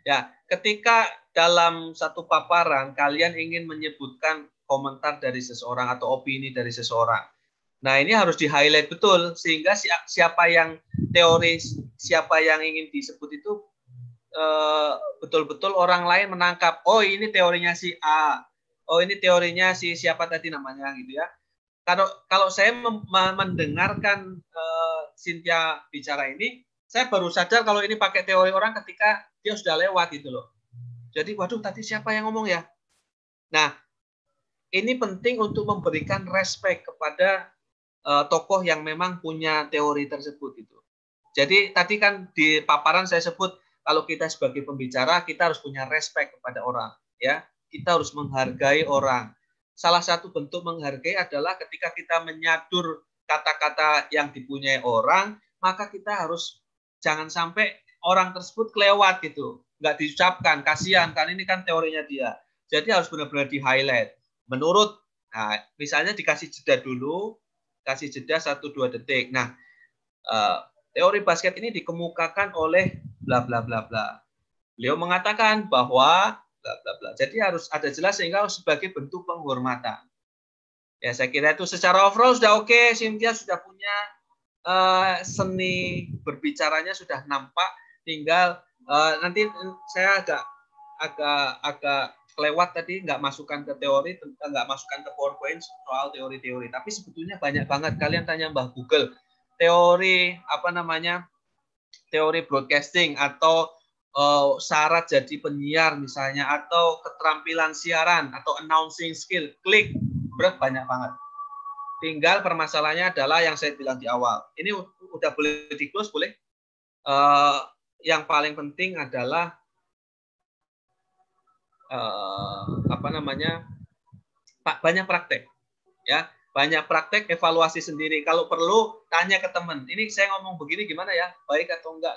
Ya, ketika dalam satu paparan kalian ingin menyebutkan komentar dari seseorang atau opini dari seseorang. Nah, ini harus di-highlight betul sehingga siapa yang teori, siapa yang ingin disebut itu betul-betul orang lain menangkap. Oh, ini teorinya si A. Oh, ini teorinya si siapa tadi namanya gitu ya. Kalau kalau saya mendengarkan uh, Cynthia bicara ini, saya baru sadar kalau ini pakai teori orang ketika dia sudah lewat gitu loh. Jadi, waduh, tadi siapa yang ngomong ya? Nah, ini penting untuk memberikan respect kepada uh, tokoh yang memang punya teori tersebut itu. Jadi tadi kan di paparan saya sebut kalau kita sebagai pembicara kita harus punya respect kepada orang, ya. Kita harus menghargai orang. Salah satu bentuk menghargai adalah ketika kita menyadur kata-kata yang dipunyai orang, maka kita harus jangan sampai orang tersebut kelewat gitu, nggak diucapkan, kasihan kan ini kan teorinya dia. Jadi harus benar-benar di-highlight. Menurut, nah, misalnya dikasih jeda dulu, kasih jeda satu dua detik. Nah, uh, teori basket ini dikemukakan oleh bla bla bla bla. Beliau mengatakan bahwa bla bla bla. Jadi harus ada jelas sehingga sebagai bentuk penghormatan. Ya, saya kira itu secara overall sudah oke. Okay. Cynthia sudah punya uh, seni berbicaranya sudah nampak. Tinggal uh, nanti saya agak agak agak kelewat tadi nggak masukkan ke teori, nggak masukkan ke PowerPoint soal teori-teori. Tapi sebetulnya banyak banget. Kalian tanya Mbah Google, teori apa namanya, teori broadcasting atau uh, syarat jadi penyiar misalnya, atau keterampilan siaran atau announcing skill, klik, berat banyak banget. Tinggal permasalahannya adalah yang saya bilang di awal. Ini udah boleh di close boleh. Uh, yang paling penting adalah Uh, apa namanya, Pak, banyak praktek, ya, banyak praktek, evaluasi sendiri. Kalau perlu tanya ke teman. Ini saya ngomong begini gimana ya, baik atau enggak?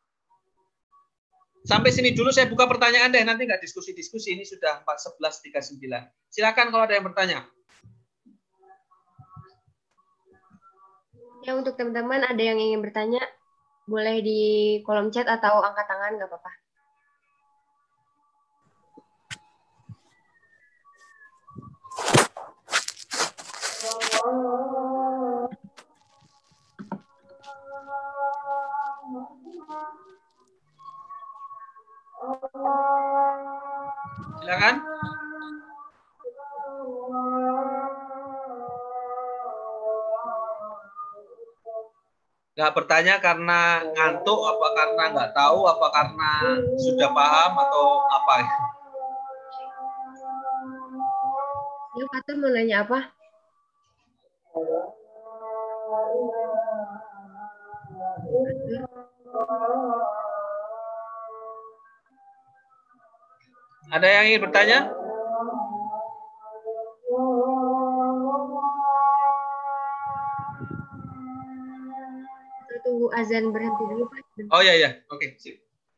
Sampai sini dulu saya buka pertanyaan deh, nanti nggak diskusi-diskusi. Ini sudah empat sebelas tiga puluh sembilan. Silakan kalau ada yang bertanya. Ya, untuk teman-teman ada yang ingin bertanya, boleh di kolom chat atau angkat tangan, nggak apa-apa. Silakan. Nggak bertanya karena ngantuk, apa karena nggak tahu, apa karena sudah paham, atau apa? Ya, Fatur mau nanya apa? Ada yang ingin bertanya? Kita tunggu azan berhenti dulu, Pak. Oh ya ya, oke, sip.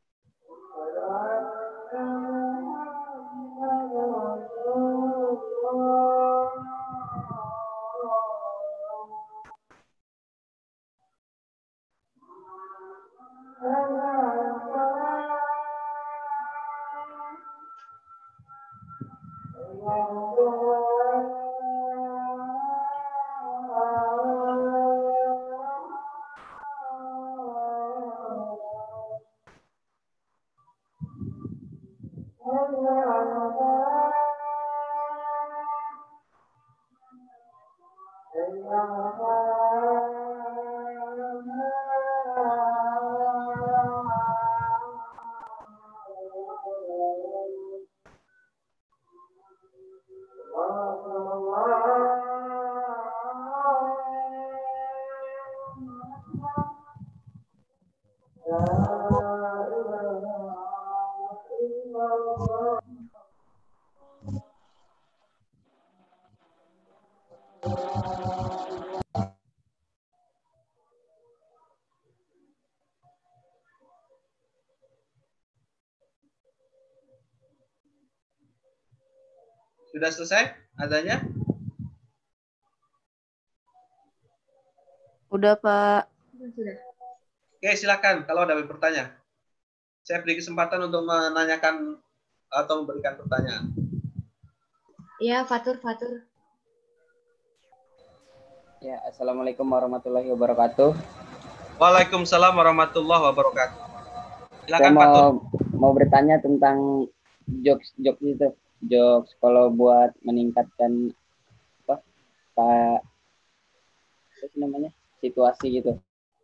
Sudah selesai adanya? Udah, Pak. Sudah. Oke, silakan kalau ada yang bertanya. Saya beri kesempatan untuk menanyakan atau memberikan pertanyaan. Iya, Fatur, Fatur. Ya, assalamualaikum warahmatullahi wabarakatuh. Waalaikumsalam warahmatullahi wabarakatuh. Saya Silakan mau Fatur. mau bertanya tentang jokes jokes itu, jokes kalau buat meningkatkan apa pak apa sih namanya situasi gitu,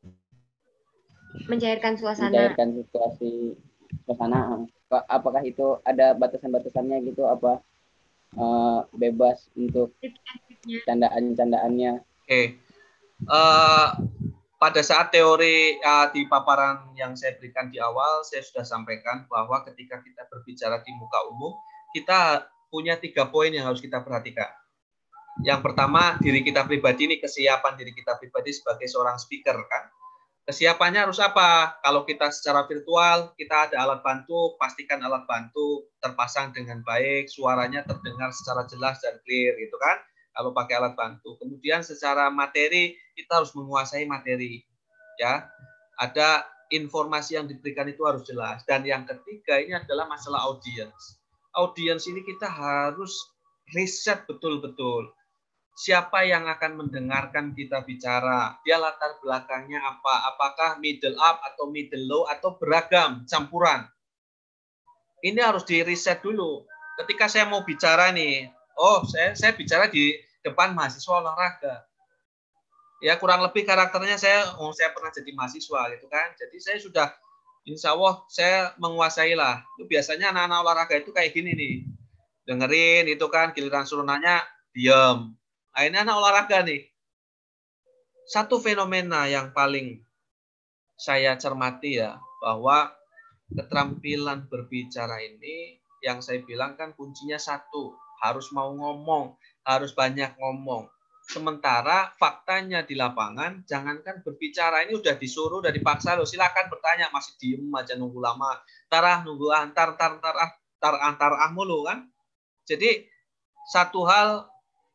Mencairkan suasana. mencairkan situasi suasana. Apakah itu ada batasan-batasannya gitu? Apa uh, bebas untuk candaan-candaannya? Oke. Okay. Uh, pada saat teori uh, di paparan yang saya berikan di awal, saya sudah sampaikan bahwa ketika kita berbicara di muka umum, kita punya tiga poin yang harus kita perhatikan. Yang pertama, diri kita pribadi, ini kesiapan diri kita pribadi sebagai seorang speaker, kan? Kesiapannya harus apa? Kalau kita secara virtual, kita ada alat bantu, pastikan alat bantu terpasang dengan baik, suaranya terdengar secara jelas dan clear, gitu kan? Kalau pakai alat bantu. Kemudian secara materi, kita harus menguasai materi. Ya, ada informasi yang diberikan itu harus jelas. Dan yang ketiga ini adalah masalah audiens. Audiens ini kita harus riset betul-betul. Siapa yang akan mendengarkan kita bicara? Dia latar belakangnya apa? Apakah middle up atau middle low atau beragam, campuran? Ini harus di riset dulu. Ketika saya mau bicara nih, oh saya saya bicara di depan mahasiswa olahraga. Ya kurang lebih karakternya saya, oh saya pernah jadi mahasiswa gitu kan. Jadi saya sudah, insya Allah saya menguasai lah. Itu biasanya anak-anak olahraga itu kayak gini nih. Dengerin itu kan, giliran suruh nanya, diam. Nah, ini anak olahraga nih. Satu fenomena yang paling saya cermati ya, bahwa keterampilan berbicara ini yang saya bilang kan kuncinya satu, harus mau ngomong, harus banyak ngomong. Sementara faktanya di lapangan, jangankan berbicara, ini udah disuruh, udah dipaksa loh, silakan bertanya, masih diem aja nunggu lama. Tarah nunggu antar antar antar antar antar ah mulu kan. Jadi satu hal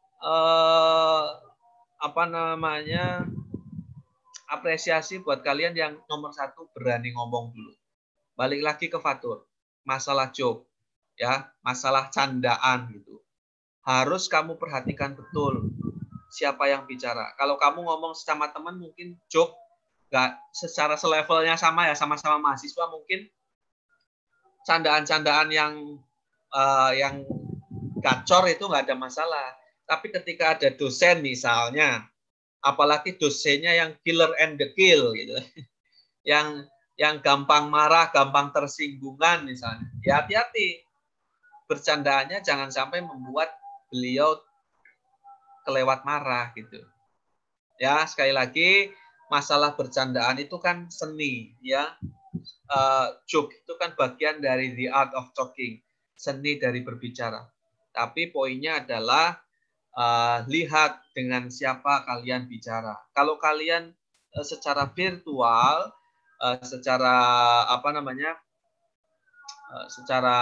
eh, apa namanya apresiasi buat kalian yang nomor satu berani ngomong dulu. Balik lagi ke Fatur, masalah joke, ya, masalah candaan gitu. Harus kamu perhatikan betul siapa yang bicara. Kalau kamu ngomong sama teman mungkin joke nggak secara selevelnya sama ya, sama-sama mahasiswa mungkin candaan-candaan yang uh, yang gacor itu nggak ada masalah. Tapi ketika ada dosen misalnya, apalagi dosennya yang killer and the kill gitu, yang yang gampang marah, gampang tersinggungan misalnya, ya hati-hati bercandaannya jangan sampai membuat beliau kelewat marah gitu. Ya sekali lagi masalah bercandaan itu kan seni ya, uh, joke itu kan bagian dari the art of talking, seni dari berbicara. Tapi poinnya adalah uh, lihat dengan siapa kalian bicara. Kalau kalian uh, secara virtual, uh, secara apa namanya, uh, secara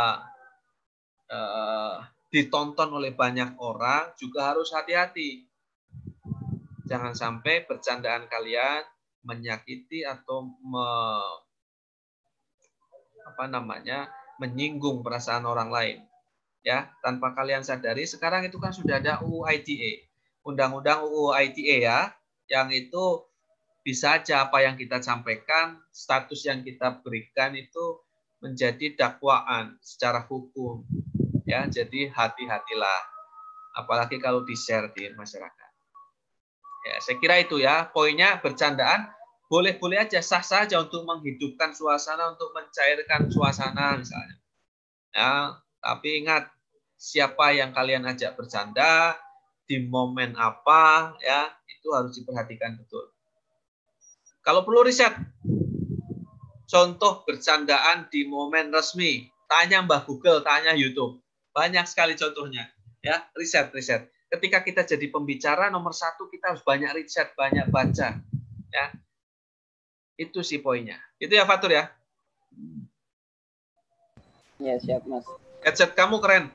uh, ditonton oleh banyak orang, juga harus hati-hati. Jangan sampai bercandaan kalian menyakiti atau me, apa namanya, menyinggung perasaan orang lain. Ya, tanpa kalian sadari, sekarang itu kan sudah ada U U I T E, Undang-Undang U U I T E ya, yang itu bisa aja apa yang kita sampaikan, status yang kita berikan itu menjadi dakwaan secara hukum. Ya, jadi hati-hatilah, apalagi kalau di-share di masyarakat. Ya, saya kira itu ya, poinnya bercandaan boleh-boleh aja, sah-sah aja untuk menghidupkan suasana, untuk mencairkan suasana misalnya. Ya, tapi ingat siapa yang kalian ajak bercanda, di momen apa, ya itu harus diperhatikan betul. Kalau perlu riset, contoh bercandaan di momen resmi, tanya Mbah Google, tanya YouTube, banyak sekali contohnya. Ya, riset, riset. Ketika kita jadi pembicara, nomor satu kita harus banyak riset, banyak baca. Ya, itu sih poinnya. Itu ya Fatur ya. Ya siap Mas. Headset kamu keren.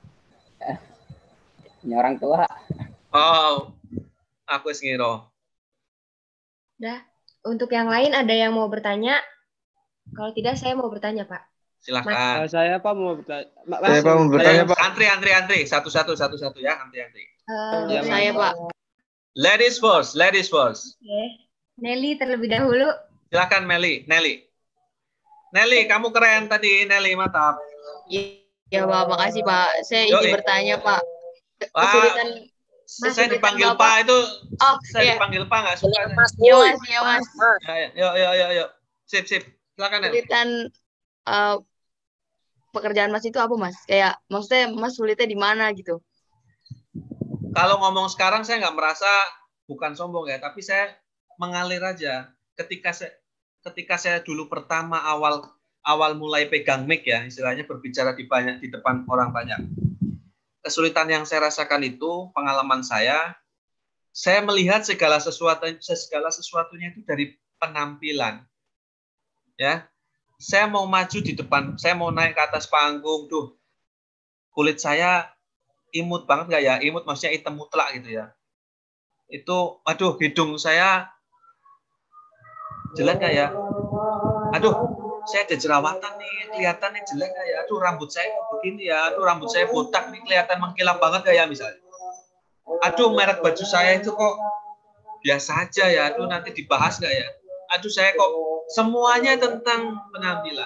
Ini orang tua. Oh, aku ngiro. Dah. Untuk yang lain ada yang mau bertanya? Kalau tidak saya mau bertanya, Pak. Silakan. Uh, saya Pak mau bertanya. Ma- Saya Pak mau bertanya, Pak. Antri, antri, antri. Satu-satu, satu-satu ya. Antri, antri. Uh, Ya, Saya, Pak. Ladies first, ladies first. Oke. Nelly terlebih dahulu. Silakan Meli, Nelly. Nelly, kamu keren tadi, Nelly, mantap. Ya, Pak. Makasih, Pak. Saya Yoi. ingin bertanya, Pak. Wah, Kesulitan saya dipanggil Bapak. Pak itu, Oh, saya iya. dipanggil Pak nggak suka. Ya, Mas. Ya, Mas. Ya, ya, yuk, yuk, yuk, yuk. Sip, sip. Silakan, Nelly. Kesulitan eh, pekerjaan Mas itu apa, Mas? Kayak maksudnya Mas sulitnya di mana gitu? Kalau ngomong sekarang saya nggak merasa, bukan sombong ya, tapi saya mengalir aja. Ketika saya ketika saya dulu pertama awal awal mulai pegang mic ya, istilahnya berbicara di banyak di depan orang banyak. Kesulitan yang saya rasakan itu pengalaman saya, saya melihat segala sesuatu segala sesuatunya itu dari penampilan. Ya. Saya mau maju di depan, saya mau naik ke atas panggung, tuh. Kulit saya imut banget nggak ya? Imut maksudnya hitam mutlak gitu ya. Itu, aduh, hidung saya jelek nggak ya? Aduh, saya ada jerawatan nih, kelihatan nih jelek nggak ya? Aduh, rambut saya begini ya. Aduh, rambut saya botak nih, kelihatan mengkilap banget nggak ya misalnya? Aduh, merek baju saya itu kok biasa aja ya. Aduh, nanti dibahas nggak ya? Aduh, saya kok semuanya tentang penampilan.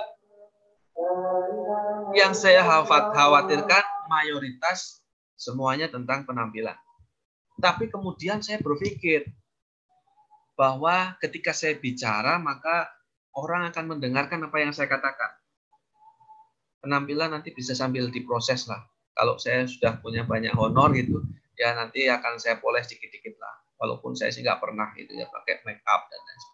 Yang saya khawatirkan mayoritas semuanya tentang penampilan. Tapi kemudian saya berpikir bahwa ketika saya bicara, maka orang akan mendengarkan apa yang saya katakan. Penampilan nanti bisa sambil diproses lah. Kalau saya sudah punya banyak honor gitu, ya nanti akan saya poles dikit-dikit lah. Walaupun saya sih nggak pernah gitu ya pakai make up dan lain sebagainya.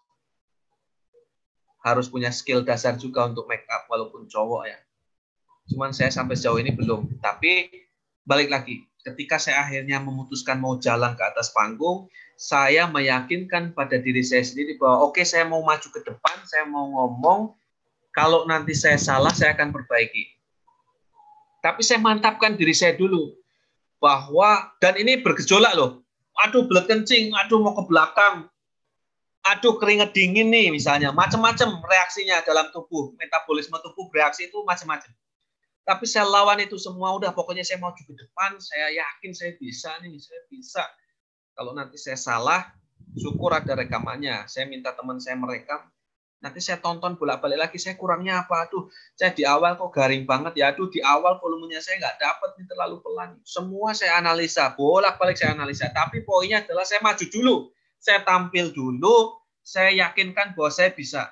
Harus punya skill dasar juga untuk make up walaupun cowok ya. Cuman saya sampai sejauh ini belum. Tapi balik lagi, ketika saya akhirnya memutuskan mau jalan ke atas panggung, saya meyakinkan pada diri saya sendiri bahwa oke, okay, saya mau maju ke depan, saya mau ngomong, kalau nanti saya salah saya akan perbaiki. Tapi saya mantapkan diri saya dulu bahwa, dan ini bergejolak loh. Aduh, belet kencing, aduh mau ke belakang. Aduh, keringet dingin nih misalnya, macam-macam reaksinya dalam tubuh, metabolisme tubuh bereaksi itu macam-macam. Tapi saya lawan itu semua, udah pokoknya saya mau ke depan, saya yakin saya bisa nih, saya bisa. Kalau nanti saya salah, syukur ada rekamannya. Saya minta teman saya merekam, nanti saya tonton bolak-balik lagi, saya kurangnya apa? Aduh, saya di awal kok garing banget ya, aduh di awal volumenya saya nggak dapat nih, terlalu pelan. Semua saya analisa, bolak-balik saya analisa. Tapi poinnya adalah saya maju dulu. Saya tampil dulu, saya yakinkan bahwa saya bisa.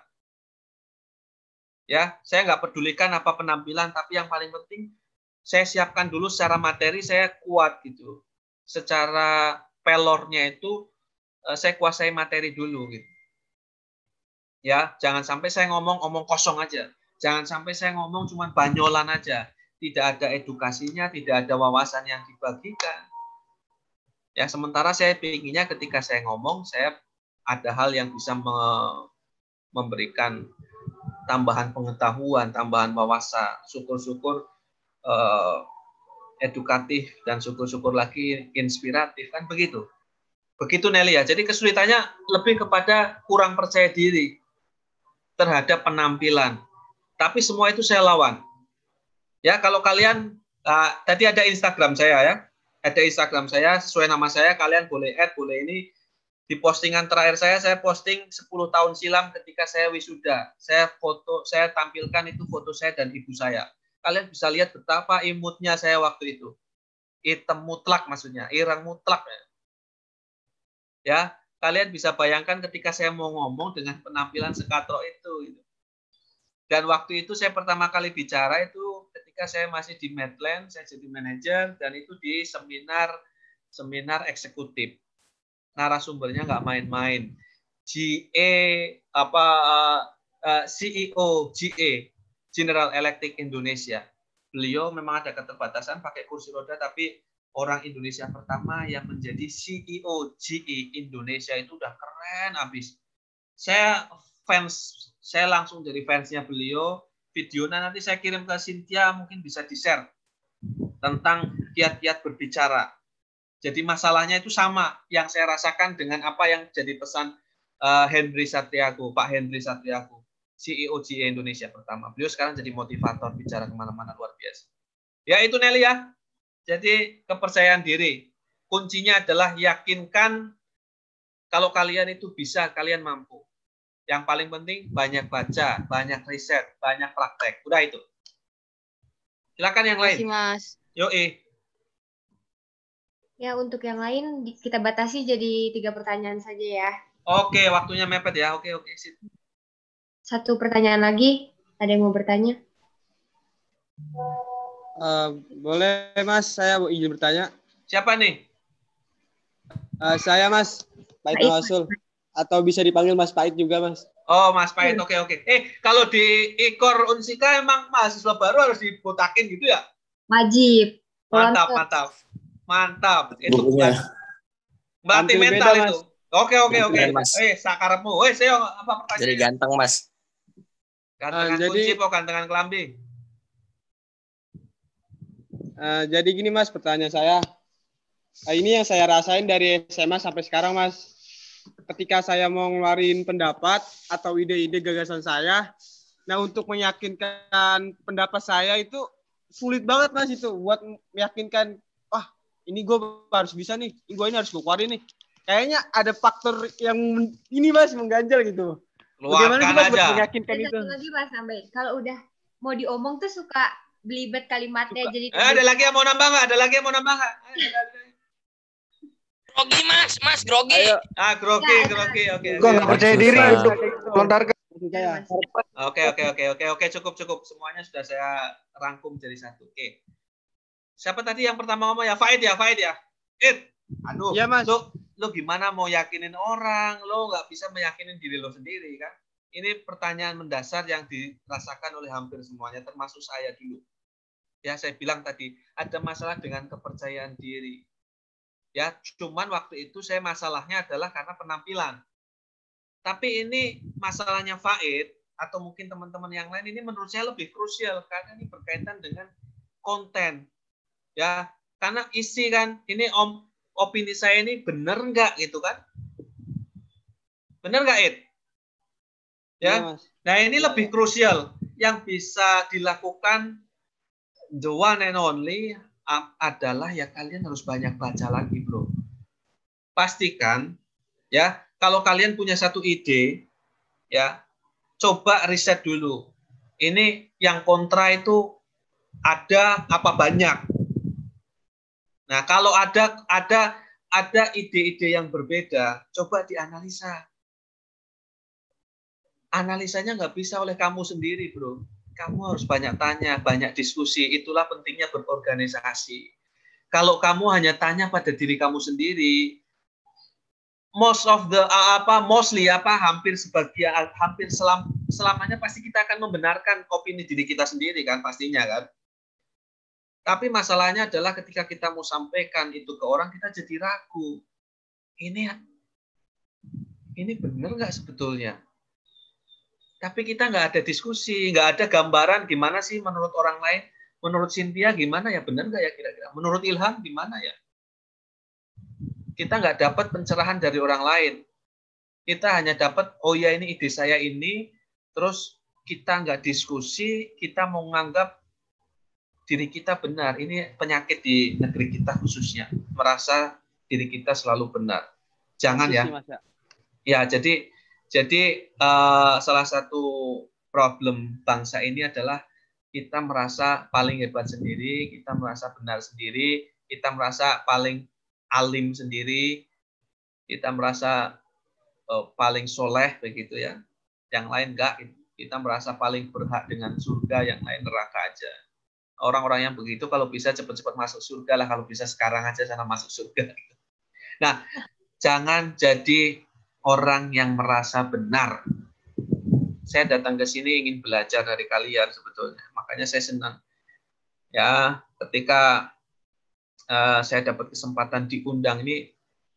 Ya, saya nggak pedulikan apa penampilan, tapi yang paling penting saya siapkan dulu secara materi, saya kuat gitu. Secara pelornya itu saya kuasai materi dulu gitu. Ya, jangan sampai saya ngomong omong kosong aja. Jangan sampai saya ngomong cuma banyolan aja. Tidak ada edukasinya, tidak ada wawasan yang dibagikan. Ya, sementara saya inginnya ketika saya ngomong, saya ada hal yang bisa me memberikan tambahan pengetahuan, tambahan wawasan, syukur-syukur eh, edukatif, dan syukur-syukur lagi inspiratif, kan begitu. Begitu Nelly ya. Jadi kesulitannya lebih kepada kurang percaya diri terhadap penampilan. Tapi semua itu saya lawan. Ya, kalau kalian uh, tadi ada Instagram saya ya. Ada Instagram saya sesuai nama saya, kalian boleh add, boleh ini. Di postingan terakhir saya, saya posting sepuluh tahun silam ketika saya wisuda. Saya foto, saya tampilkan itu foto saya dan ibu saya. Kalian bisa lihat betapa imutnya saya waktu itu. Hitam mutlak maksudnya, irang mutlak. Ya, ya, kalian bisa bayangkan ketika saya mau ngomong dengan penampilan sekatrok itu. Gitu. Dan waktu itu saya pertama kali bicara itu ketika saya masih di Medland, saya jadi manajer, dan itu di seminar seminar eksekutif. Narasumbernya nggak main-main. G E apa uh, C E O G E General Electric Indonesia. Beliau memang ada keterbatasan pakai kursi roda, tapi orang Indonesia pertama yang menjadi C E O G E Indonesia itu udah keren abis. Saya fans, saya langsung jadi fansnya beliau. Videonya nanti saya kirim ke Cynthia, mungkin bisa di-share tentang kiat-kiat berbicara. Jadi masalahnya itu sama yang saya rasakan dengan apa yang jadi pesan uh, Henry Satriago, Pak Henry Satriago. C E O J E Indonesia pertama. Beliau sekarang jadi motivator, bicara kemana-mana, luar biasa. Ya itu Nelly ya. Jadi kepercayaan diri. Kuncinya adalah yakinkan kalau kalian itu bisa, kalian mampu. Yang paling penting banyak baca, banyak riset, banyak praktek. Udah itu. Silakan yang lain. Terima kasih, Mas. Yoi. Ya, untuk yang lain di- kita batasi jadi tiga pertanyaan saja ya. Oke, waktunya mepet ya. Oke, oke. Sip. Satu pertanyaan lagi. Ada yang mau bertanya? Eh, boleh Mas, saya mau izin bertanya. Siapa nih? Eh, saya Mas, Pait Pait. Tawasul. Atau bisa dipanggil Mas Pait juga Mas. Oh, Mas Pait. Oke, oke. Eh, kalau di Ikor Unsika emang mahasiswa baru harus dibotakin gitu ya? Wajib. Mantap, Pelontos. mantap. Mantap. Itu Bukunya. bukan berarti Tampil mental beda, itu. Oke, oke, oke. Keren, Mas. Eh, sakarepmu. Weh, saya apa pertanyaannya? Jadi ganteng, Mas. Gantengan Ah, jadi- kunci kok gantengan kelambi. Eh, jadi gini Mas, pertanyaan saya. Eh, ini yang saya rasain dari S M A sampai sekarang Mas. Ketika saya mau ngeluarin pendapat atau ide-ide gagasan saya, nah untuk meyakinkan pendapat saya itu sulit banget Mas itu. Buat meyakinkan, wah ini gue harus bisa nih, gue ini harus gue keluarin nih. Kayaknya ada faktor yang ini Mas, mengganjal gitu. Bagaimana sih Keluarkan Mas buat aja. meyakinkan Dan itu? satu lagi Mas Nambe, kalau udah mau diomong tuh suka belibet kalimatnya jadi Eh, ada lagi yang mau nambah nggak? Ada lagi yang mau nambah nggak? Eh, ada- ada. Grogi mas, mas grogi. Ayo. Ah, grogi, Ya, grogi. Oke, Gua oke. nggak percaya diri Susah. untuk melontarkan. Maksud saya. Oke, oke, oke, oke, oke, cukup, cukup. Semuanya sudah saya rangkum jadi satu. Oke. Siapa tadi yang pertama ngomong ya? Faid ya, Faid ya. It. Aduh. Iya, Mas. Lo, lo gimana mau yakinin orang? Lo nggak bisa meyakinin diri lo sendiri kan? Ini pertanyaan mendasar yang dirasakan oleh hampir semuanya, termasuk saya dulu. Ya, saya bilang tadi ada masalah dengan kepercayaan diri. Ya, cuman waktu itu saya masalahnya adalah karena penampilan. Tapi ini masalahnya Faid atau mungkin teman-teman yang lain ini menurut saya lebih krusial karena ini berkaitan dengan konten. Ya, karena isi kan ini om opini saya ini benar nggak gitu kan? Benar nggak, Id? Ya. Iya, Mas. Nah, ini lebih krusial yang bisa dilakukan the one and only adalah ya kalian harus banyak baca lagi, bro. Pastikan ya kalau kalian punya satu ide ya coba riset dulu. Ini yang kontra itu ada apa banyak. Nah, kalau ada ada ada ide-ide yang berbeda, coba dianalisa. Analisanya nggak bisa oleh kamu sendiri, bro. Kamu harus banyak tanya, banyak diskusi. Itulah pentingnya berorganisasi. Kalau kamu hanya tanya pada diri kamu sendiri, most of the apa mostly apa hampir sebagian hampir selam, selamanya pasti kita akan membenarkan opini diri kita sendiri kan pastinya kan. Tapi masalahnya adalah ketika kita mau sampaikan itu ke orang kita jadi ragu. Ini ini benar nggak sebetulnya? Tapi kita nggak ada diskusi, nggak ada gambaran gimana sih menurut orang lain. Menurut Cynthia gimana ya, benar nggak ya kira-kira? Menurut Ilham gimana ya? Kita nggak dapat pencerahan dari orang lain. Kita hanya dapat, oh ya ini ide saya ini, terus kita nggak diskusi, kita mau menganggap diri kita benar. Ini penyakit di negeri kita khususnya. Merasa diri kita selalu benar. Jangan ya. Ya, jadi Jadi uh, salah satu problem bangsa ini adalah kita merasa paling hebat sendiri, kita merasa benar sendiri, kita merasa paling alim sendiri, kita merasa uh, paling soleh begitu ya. Yang lain enggak, kita merasa paling berhak dengan surga, yang lain neraka aja. Orang-orang yang begitu kalau bisa cepat-cepat masuk surga lah, kalau bisa sekarang aja sana masuk surga. Nah, jangan jadi orang yang merasa benar. Saya datang ke sini ingin belajar dari kalian sebetulnya. Makanya saya senang. Ya, ketika uh, saya dapat kesempatan diundang ini,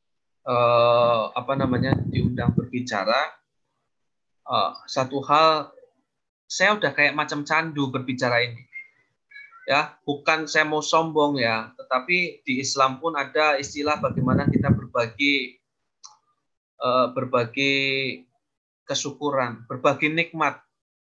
uh, apa namanya, diundang berbicara, uh, satu hal, saya udah kayak macam candu berbicara ini. Ya, bukan saya mau sombong ya, tetapi di Islam pun ada istilah bagaimana kita berbagi berbagi kesyukuran, berbagi nikmat.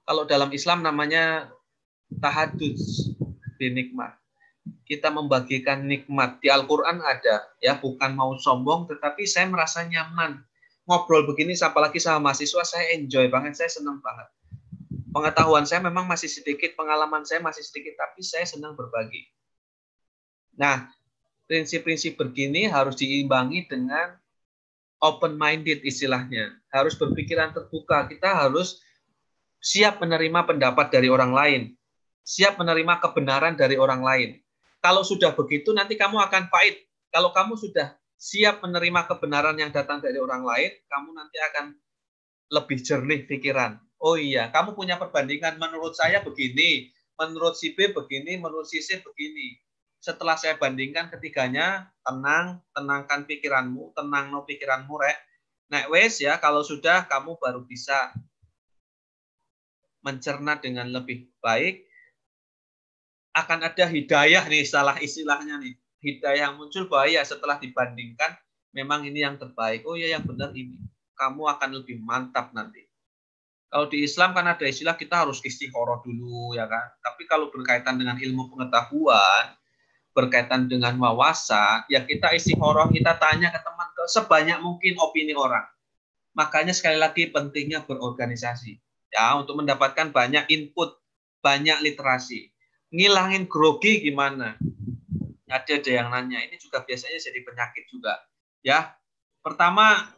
Kalau dalam Islam namanya tahadud binikmat. Kita membagikan nikmat. Di Al-Quran ada, ya, bukan mau sombong, tetapi saya merasa nyaman. Ngobrol begini, apalagi sama mahasiswa, saya enjoy banget, saya senang banget. Pengetahuan saya memang masih sedikit, pengalaman saya masih sedikit, tapi saya senang berbagi. Nah, prinsip-prinsip begini harus diimbangi dengan open-minded istilahnya. Harus berpikiran terbuka. Kita harus siap menerima pendapat dari orang lain. Siap menerima kebenaran dari orang lain. Kalau sudah begitu, nanti kamu akan pahit. Kalau kamu sudah siap menerima kebenaran yang datang dari orang lain, kamu nanti akan lebih jernih pikiran. Oh iya, kamu punya perbandingan, menurut saya begini, menurut si B begini, menurut si C begini. Setelah saya bandingkan ketiganya, tenang, tenangkan pikiranmu, tenang no pikiranmu, rek. Nek wes ya, kalau sudah kamu baru bisa mencerna dengan lebih baik. Akan ada hidayah nih, salah istilahnya nih. Hidayah muncul bahaya setelah dibandingkan, memang ini yang terbaik. Oh ya, yang benar ini. Kamu akan lebih mantap nanti. Kalau di Islam kan ada istilah kita harus istikharah dulu, ya kan. Tapi kalau berkaitan dengan ilmu pengetahuan, berkaitan dengan wawasan, ya kita istikharah, kita tanya ke teman, ke sebanyak mungkin opini orang. Makanya sekali lagi pentingnya berorganisasi, ya, untuk mendapatkan banyak input, banyak literasi. Ngilangin grogi gimana? Ada ada yang nanya, ini juga biasanya jadi penyakit juga, ya. Pertama,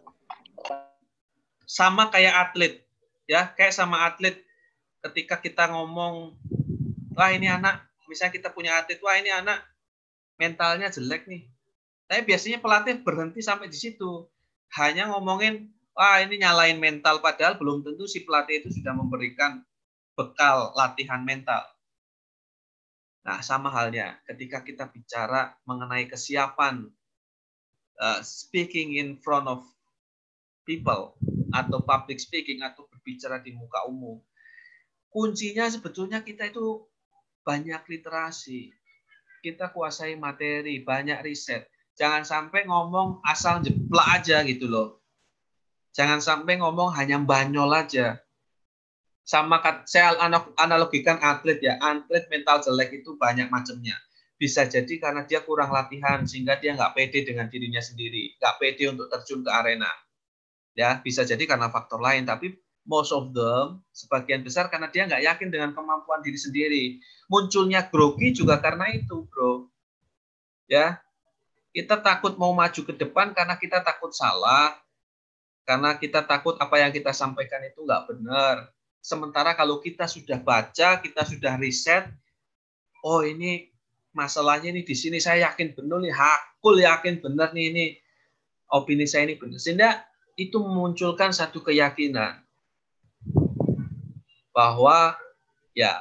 sama kayak atlet, ya, kayak sama atlet. Ketika kita ngomong, wah ini anak, misalnya kita punya atlet, wah ini anak mentalnya jelek nih. Tapi biasanya pelatih berhenti sampai di situ, hanya ngomongin, wah ini nyalain mental, padahal belum tentu si pelatih itu sudah memberikan bekal latihan mental. Nah, sama halnya ketika kita bicara mengenai kesiapan uh, speaking in front of people atau public speaking atau berbicara di muka umum. Kuncinya sebetulnya kita itu banyak literasi. Kita kuasai materi, banyak riset. Jangan sampai ngomong asal jeplak aja gitu loh. Jangan sampai ngomong hanya banyol aja. Sama saya analogikan atlet ya, atlet mental jelek itu banyak macamnya. Bisa jadi karena dia kurang latihan sehingga dia nggak pede dengan dirinya sendiri, nggak pede untuk terjun ke arena. Ya, bisa jadi karena faktor lain, tapi most of them, sebagian besar karena dia nggak yakin dengan kemampuan diri sendiri. Munculnya grogi juga karena itu, bro. Ya, kita takut mau maju ke depan karena kita takut salah, karena kita takut apa yang kita sampaikan itu nggak benar. Sementara kalau kita sudah baca, kita sudah riset, oh ini masalahnya ini di sini saya yakin benar nih, hakul yakin benar nih ini opini saya ini benar. Sehingga itu memunculkan satu keyakinan bahwa ya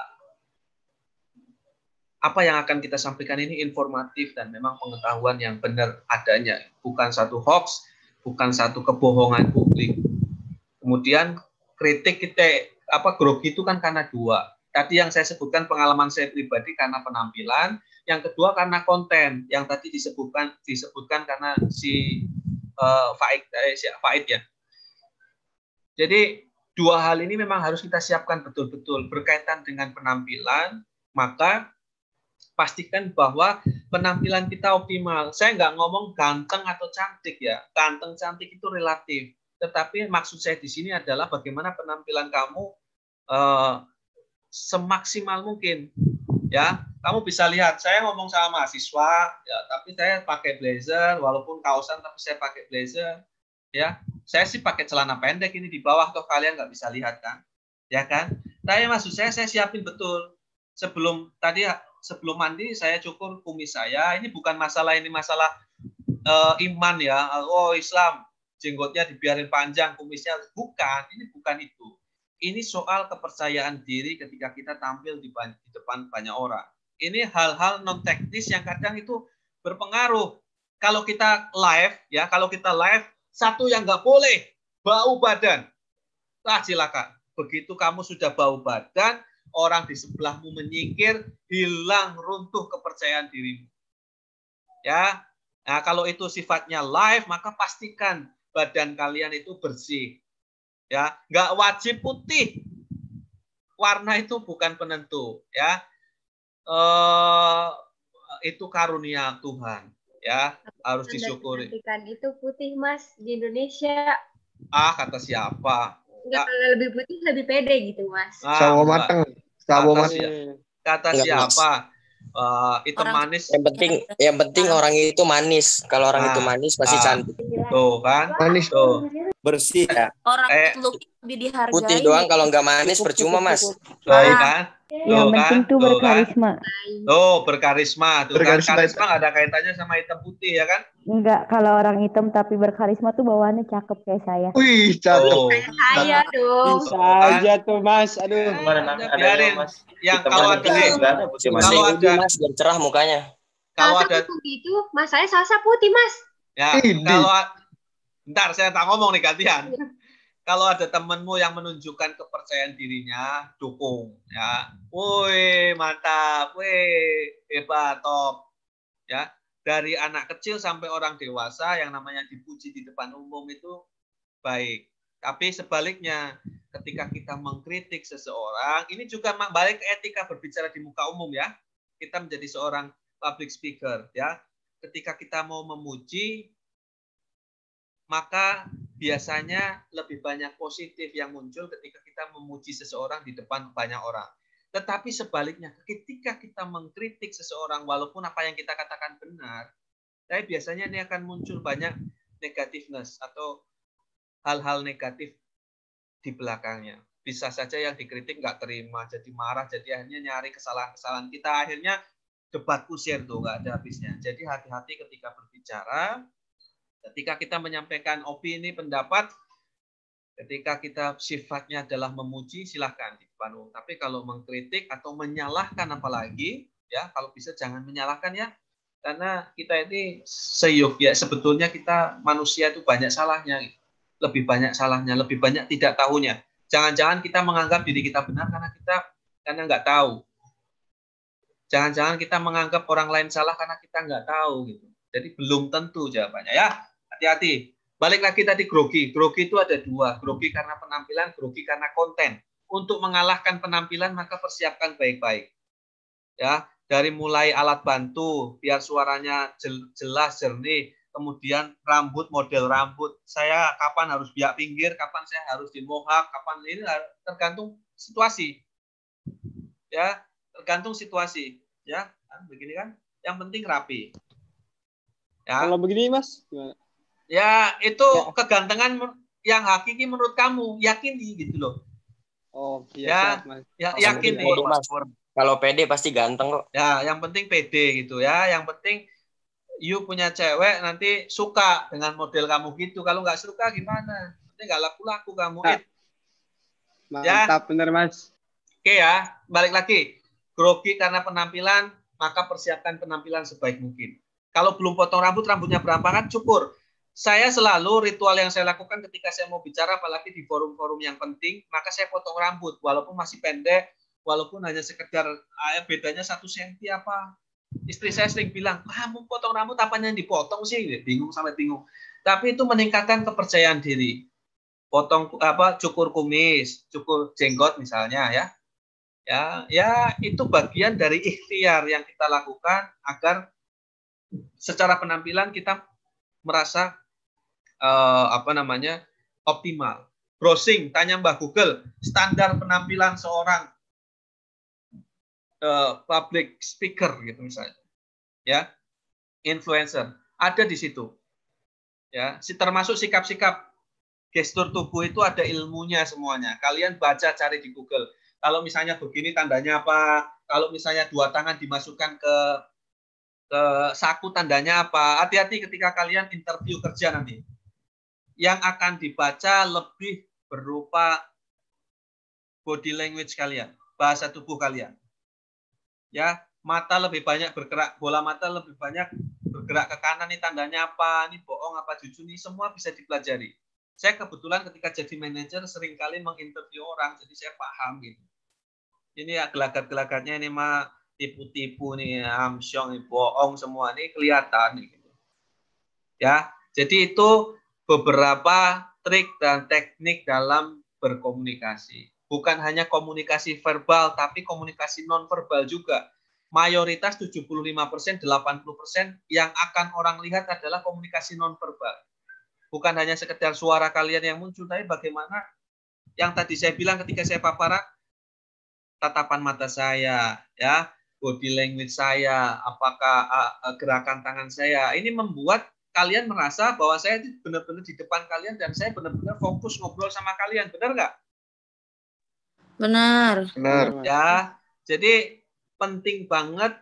apa yang akan kita sampaikan ini informatif dan memang pengetahuan yang benar adanya, bukan satu hoax, bukan satu kebohongan publik. Kemudian kritik kita apa grogi itu kan karena dua. Tadi yang saya sebutkan pengalaman saya pribadi karena penampilan, yang kedua karena konten, yang tadi disebutkan disebutkan karena si uh, Faid, eh, si Faid ya. Jadi dua hal ini memang harus kita siapkan betul-betul berkaitan dengan penampilan, maka pastikan bahwa penampilan kita optimal. Saya nggak ngomong ganteng atau cantik ya, ganteng cantik itu relatif. Tetapi maksud saya di sini adalah bagaimana penampilan kamu Uh, semaksimal mungkin, ya. Kamu bisa lihat, saya ngomong sama mahasiswa, ya, tapi saya pakai blazer, walaupun kaosan, tapi saya pakai blazer, ya. Saya sih pakai celana pendek ini di bawah, toh kalian nggak bisa lihat kan, ya kan? Tapi maksud saya, saya siapin betul. Sebelum tadi, sebelum mandi, saya cukur kumis saya. Ini bukan masalah ini masalah uh, iman ya. Oh Islam, jenggotnya dibiarin panjang, kumisnya bukan. Ini bukan itu. Ini soal kepercayaan diri ketika kita tampil di, di depan banyak orang. Ini hal-hal non teknis yang kadang itu berpengaruh. Kalau kita live, ya, kalau kita live, satu yang nggak boleh, bau badan. Nah, silakan. Begitu kamu sudah bau badan, orang di sebelahmu menyingkir, hilang runtuh kepercayaan dirimu. Ya, nah kalau itu sifatnya live, maka pastikan badan kalian itu bersih. Ya, nggak wajib putih. warna itu bukan penentu, ya. Eh, itu karunia Tuhan, ya, harus disyukuri. Kecantikan itu putih, Mas, di Indonesia. Ah, kata siapa? Enggak, kalau lebih putih lebih pede gitu, Mas. Ah, Sawo enggak. mateng. Sawo Kata, mateng. si- kata Enggak, Mas. siapa? Eh, itu Orang- manis. Yang penting, yang penting orang itu manis. Kalau orang Ah, itu manis pasti ah. cantik. Tuh kan, Manis. tuh. Bersih ya. Orang Eh, look lebih dihargai. Putih doang kalau nggak manis percuma, Mas. Tuh kan, Yang tuh penting kan, tuh tuh kan. berkarisma. Tuh berkarisma, tuh Berkarisma kan. itu. Karisma nggak ada kaitannya sama hitam putih ya kan? Enggak, kalau orang hitam tapi berkarisma tuh bawaannya cakep kayak saya. Wih, cakep. Oh, Saya dong. Bisa aja tuh, Mas. Aduh. Udah, biarin. Yang kalau ada nih, Masih kalau putih, ada, Mas, biar cerah mukanya. kalau Salsa ada, putih gitu, Mas saya salsa putih, Mas. ya Ini. kalau, bentar saya tak ngomong nih gantian. Kalau ada temenmu yang menunjukkan kepercayaan dirinya, dukung ya. Woi, mantap. Woi, hebat, top. Ya, dari anak kecil sampai orang dewasa yang namanya dipuji di depan umum itu baik. Tapi sebaliknya, ketika kita mengkritik seseorang, ini juga balik ke etika berbicara di muka umum ya. Kita menjadi seorang public speaker ya. Ketika kita mau memuji, maka biasanya lebih banyak positif yang muncul ketika kita memuji seseorang di depan banyak orang. Tetapi sebaliknya, ketika kita mengkritik seseorang, walaupun apa yang kita katakan benar, tapi biasanya ini akan muncul banyak negativeness atau hal-hal negatif di belakangnya. Bisa saja yang dikritik nggak terima, jadi marah, jadi akhirnya nyari kesalahan-kesalahan kita. Akhirnya debat kusir tuh, nggak ada habisnya. Jadi hati-hati ketika berbicara, ketika kita menyampaikan opini, pendapat, ketika kita sifatnya adalah memuji, silahkan di depan umum. Tapi kalau mengkritik atau menyalahkan apalagi, ya kalau bisa jangan menyalahkan ya, karena kita ini seyuk ya, sebetulnya kita manusia itu banyak salahnya, lebih banyak salahnya, lebih banyak tidak tahunya. Jangan-jangan kita menganggap diri kita benar karena kita karena nggak tahu. Jangan-jangan kita menganggap orang lain salah karena kita nggak tahu gitu. Jadi belum tentu jawabannya ya. Hati-hati. Balik lagi tadi grogi. Grogi itu ada dua. Grogi karena penampilan, grogi karena konten. Untuk mengalahkan penampilan maka persiapkan baik-baik. Ya, dari mulai alat bantu biar suaranya jelas, jernih, kemudian rambut, model rambut. Saya kapan harus biak pinggir, kapan saya harus di mohawk, kapan ini tergantung situasi. Ya, tergantung situasi. Ya, begini kan. Yang penting rapi. Ya. Kalau begini, Mas, gimana? Ya, itu ya. kegantengan yang hakiki menurut kamu, yakini gitu loh. Oh, iya, ya, siap, Mas. ya yakin nih. Mas. Kalau pede pasti ganteng kok. Ya, yang penting pede gitu ya. Yang penting you punya cewek nanti suka dengan model kamu gitu. Kalau nggak suka gimana? Nanti nggak laku-laku kamu. Nah, mantap, ya. Bener, Mas. Oke ya, balik lagi. Grogi karena penampilan, maka persiapkan penampilan sebaik mungkin. Kalau belum potong rambut, rambutnya berampangan, cukur. Saya selalu ritual yang saya lakukan ketika saya mau bicara, apalagi di forum-forum yang penting, maka saya potong rambut, walaupun masih pendek, walaupun hanya sekedar ah, bedanya satu senti apa. Istri saya sering bilang, kamu potong rambut apanya yang dipotong sih? Bingung sampai bingung. Tapi itu meningkatkan kepercayaan diri. Potong apa? Cukur kumis, cukur jenggot misalnya ya. Ya, ya itu bagian dari ikhtiar yang kita lakukan agar secara penampilan kita merasa uh, apa namanya optimal. Browsing, tanya Mbah Google, standar penampilan seorang uh, public speaker gitu misalnya, ya, influencer, ada di situ, ya, termasuk sikap-sikap gestur tubuh itu ada ilmunya semuanya. Kalian baca, cari di Google. Kalau misalnya begini tandanya apa? Kalau misalnya dua tangan dimasukkan ke ke saku tandanya apa? Hati-hati ketika kalian interview kerja nanti. Yang akan dibaca lebih berupa body language kalian, bahasa tubuh kalian. Ya, mata lebih banyak bergerak, bola mata lebih banyak bergerak ke kanan, nih tandanya apa? Ini bohong apa jujur, nih semua bisa dipelajari. Saya kebetulan ketika jadi manajer seringkali menginterview orang, jadi saya paham gitu. Ini ya gelagat-gelagatnya ini mah tipu-tipu nih, amsyong, bohong semua ini kelihatan gitu. Ya, jadi itu beberapa trik dan teknik dalam berkomunikasi. bukan hanya komunikasi verbal, tapi komunikasi non-verbal juga. Mayoritas tujuh puluh lima persen, delapan puluh persen yang akan orang lihat adalah komunikasi non-verbal. Bukan hanya sekedar suara kalian yang muncul, tapi bagaimana yang tadi saya bilang ketika saya paparan, tatapan mata saya, ya, body language saya, apakah uh, gerakan tangan saya, ini membuat kalian merasa bahwa saya benar-benar di depan kalian dan saya benar-benar fokus ngobrol sama kalian, benar nggak? Benar. Benar. Ya, jadi penting banget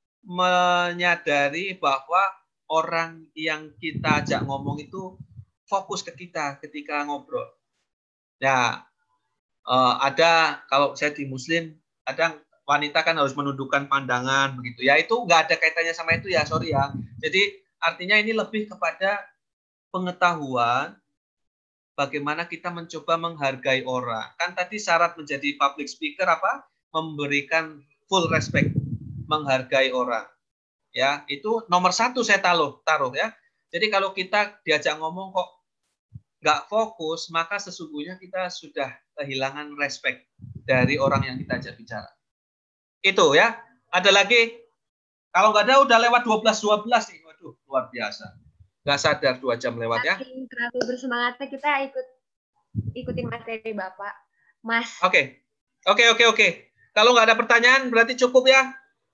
menyadari bahwa orang yang kita ajak ngomong itu fokus ke kita ketika ngobrol. Ya, uh, ada kalau saya di Muslim, kadang wanita kan harus menundukkan pandangan begitu. Ya itu nggak ada kaitannya sama itu ya, sorry ya. Jadi artinya ini lebih kepada pengetahuan bagaimana kita mencoba menghargai orang. Kan tadi syarat menjadi public speaker apa? Memberikan full respect, menghargai orang. Ya, itu nomor satu saya taruh, taruh ya. Jadi kalau kita diajak ngomong kok nggak fokus, maka sesungguhnya kita sudah kehilangan respect dari orang yang kita ajak bicara. Itu ya. Ada lagi? Kalau nggak ada udah lewat dua belas dua belas nih. Waduh, luar biasa. Nggak sadar dua jam lewat ya. Terlalu bersemangatnya kita ikut ikutin materi Bapak. Mas. Oke. Oke, oke, oke. Kalau nggak ada pertanyaan berarti cukup ya.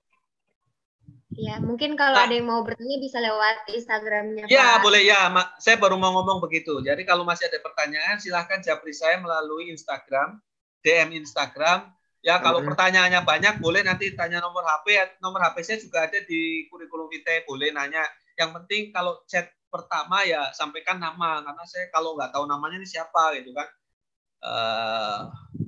Ya, mungkin kalau nah. ada yang mau bertanya bisa lewat Instagramnya Pak. Ya, boleh ya. Saya baru mau ngomong begitu. Jadi kalau masih ada pertanyaan silahkan japri saya melalui Instagram, D M Instagram. Ya, kalau hmm. pertanyaannya banyak, boleh nanti tanya nomor H P. Nomor H P saya juga ada di kurikulum vitae, boleh nanya. Yang penting kalau chat pertama ya sampaikan nama, karena saya kalau nggak tahu namanya ini siapa gitu kan, uh,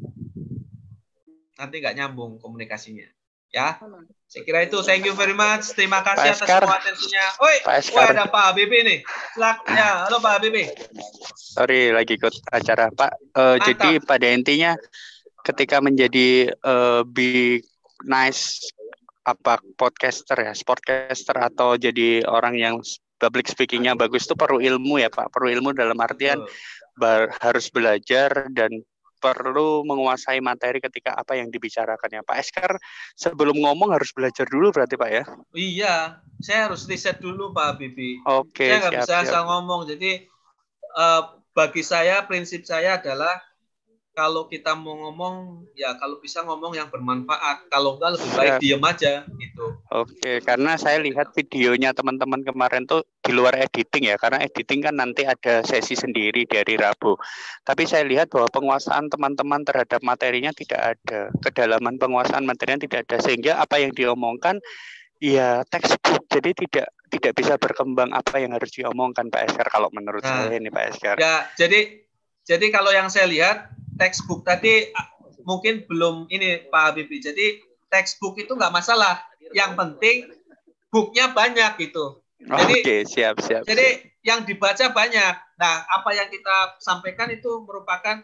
nanti nggak nyambung komunikasinya. Ya, saya kira itu. Thank you very much. Terima kasih atas semua atensinya. Oi, wah ada Pak Habibie nih. Silakan ya, halo Pak Habibie. Sorry, lagi ikut acara Pak. Uh, jadi pada intinya ketika menjadi uh, big nice apa podcaster ya, sportcaster atau jadi orang yang public speakingnya bagus itu perlu ilmu ya Pak. Perlu ilmu dalam artian bar, harus belajar dan perlu menguasai materi ketika apa yang dibicarakannya. Pak Eskar sebelum ngomong harus belajar dulu berarti Pak ya? Iya, saya harus riset dulu Pak Habibie. Oke, saya nggak bisa siap. asal ngomong. Jadi uh, bagi saya prinsip saya adalah kalau kita mau ngomong, ya kalau bisa ngomong yang bermanfaat. Kalau enggak lebih baik diam aja gitu. Oke, karena saya lihat videonya teman-teman kemarin tuh di luar editing ya. Karena editing kan nanti ada sesi sendiri di hari Rabu. Tapi saya lihat bahwa penguasaan teman-teman terhadap materinya tidak ada. Kedalaman penguasaan materinya tidak ada. Sehingga apa yang diomongkan ya textbook. Jadi tidak tidak bisa berkembang apa yang harus diomongkan Pak Eskar kalau menurut nah, saya ini Pak Eskar. Ya, jadi jadi kalau yang saya lihat textbook tadi mungkin belum ini Pak Habibie. Jadi textbook itu nggak masalah. Yang penting booknya banyak gitu. Jadi, Oke, siap, siap. Jadi siap. Yang dibaca banyak. Nah, apa yang kita sampaikan itu merupakan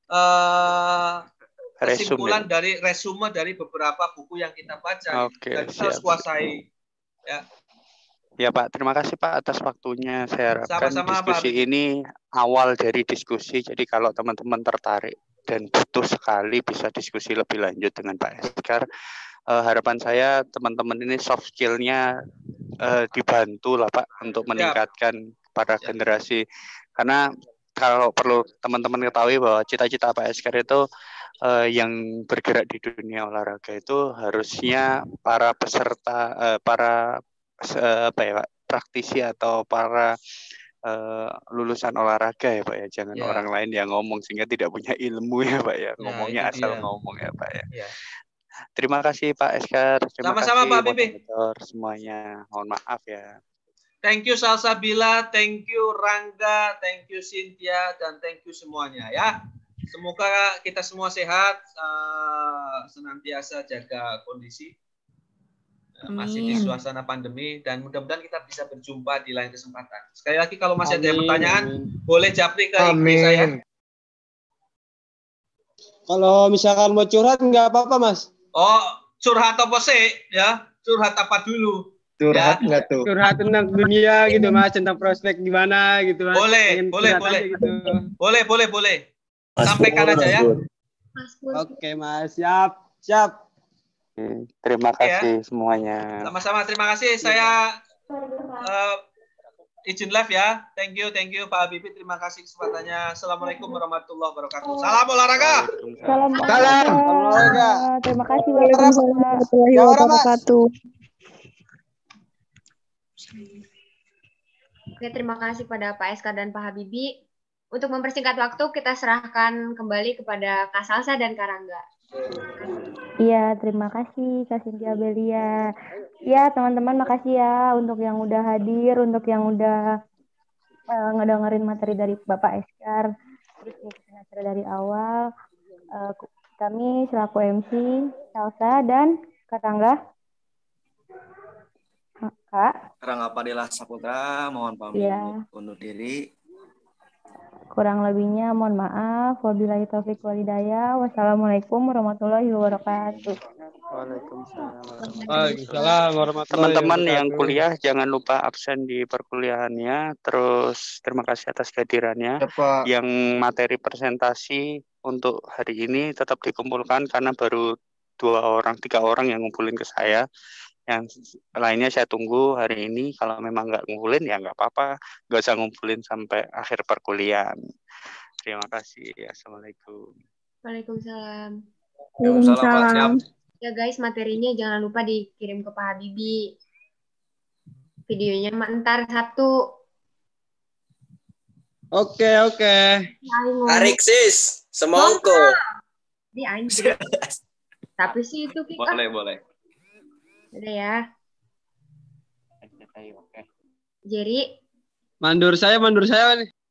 uh, kesimpulan resume. dari resume dari beberapa buku yang kita baca. Oke, Dan kita harus kuasai. Ya. Ya Pak, terima kasih Pak atas waktunya. Saya harapkan Sama-sama, diskusi Pak. ini awal dari diskusi. Jadi kalau teman-teman tertarik dan butuh sekali bisa diskusi lebih lanjut dengan Pak Eskar. Uh, harapan saya teman-teman ini soft skill-nya uh, dibantu lah Pak untuk meningkatkan ya. para ya. generasi. Karena kalau perlu teman-teman ketahui bahwa cita-cita Pak Eskar itu uh, yang bergerak di dunia olahraga itu harusnya para peserta, uh, para apa ya Pak, praktisi atau para uh, lulusan olahraga ya Pak ya, jangan ya. orang lain yang ngomong sehingga tidak punya ilmu ya Pak ya, ngomongnya nah, asal dia. ngomong ya Pak ya. ya. Terima kasih Pak Eskar, terima Sama-sama kasih Pak Habibie semuanya, mohon maaf ya. Thank you Salsabila, thank you Rangga, thank you Cynthia, dan thank you semuanya ya. Semoga kita semua sehat, uh, senantiasa jaga kondisi. Amin. Masih di suasana pandemi dan mudah-mudahan kita bisa berjumpa di lain kesempatan. Sekali lagi kalau masih Amin. ada pertanyaan boleh japri ke I G saya. Kalau misalkan mau curhat nggak apa-apa Mas. Oh curhat apa sih ya? Curhat apa dulu? Curhat ya. nggak tuh? Curhat tentang dunia gitu Mas, tentang prospek gimana gitu Mas. Boleh, boleh, boleh. Gitu. Boleh, boleh, boleh. Sampaikan aja ya. Mas Pur. Oke, Mas. Siap, siap. Oke, terima Oke ya. kasih semuanya. Sama-sama, terima kasih. Saya uh, izin live ya. Thank you, thank you Pak Habibie. Terima kasih kesempatannya. Assalamualaikum warahmatullahi wabarakatuh. Salam olahraga. Salam Salam. olahraga. Terima kasih Waalaikumsalam warahmatullahi Jawara, Mas. wabarakatuh. Oke, terima kasih pada Pak Eskar dan Pak Habibie. Untuk mempersingkat waktu, kita serahkan kembali kepada Kak Salsa dan Kak Rangga. Iya, terima kasih Kak Cynthia Belia. Ya, teman-teman makasih ya untuk yang udah hadir, untuk yang udah uh, ngedengerin materi dari Bapak Eskar, terus ngikutin acara dari awal. Uh, kami selaku M C, Salsa dan Kak Rangga. Kak. Rangga Padilla Saputra, mohon pamit Iya. undur diri. Kurang lebihnya mohon maaf. Wabillahi taufik walhidayah. Wassalamualaikum warahmatullahi wabarakatuh. Waalaikumsalam warahmatullahi Teman-teman yang wabarakatuh. kuliah jangan lupa absen di perkuliahannya. Terus terima kasih atas kehadirannya. Ya, Pak. Yang materi presentasi untuk hari ini tetap dikumpulkan karena baru dua orang, tiga orang yang ngumpulin ke saya. Yang lainnya saya tunggu hari ini. Kalau memang nggak ngumpulin ya nggak apa-apa. Nggak usah ngumpulin sampai akhir perkuliahan. Terima kasih. Assalamualaikum. Waalaikumsalam. Waalaikumsalam, Pak. Siap. Ya guys, materinya jangan lupa dikirim ke Pak Habibie. Videonya mah ntar Sabtu. Oke, oke. Tarik sis, semongko. Di anjir. Tapi sih itu Kika. Boleh, boleh. Udah ya. Jerry. Mandur saya, mandur saya nih.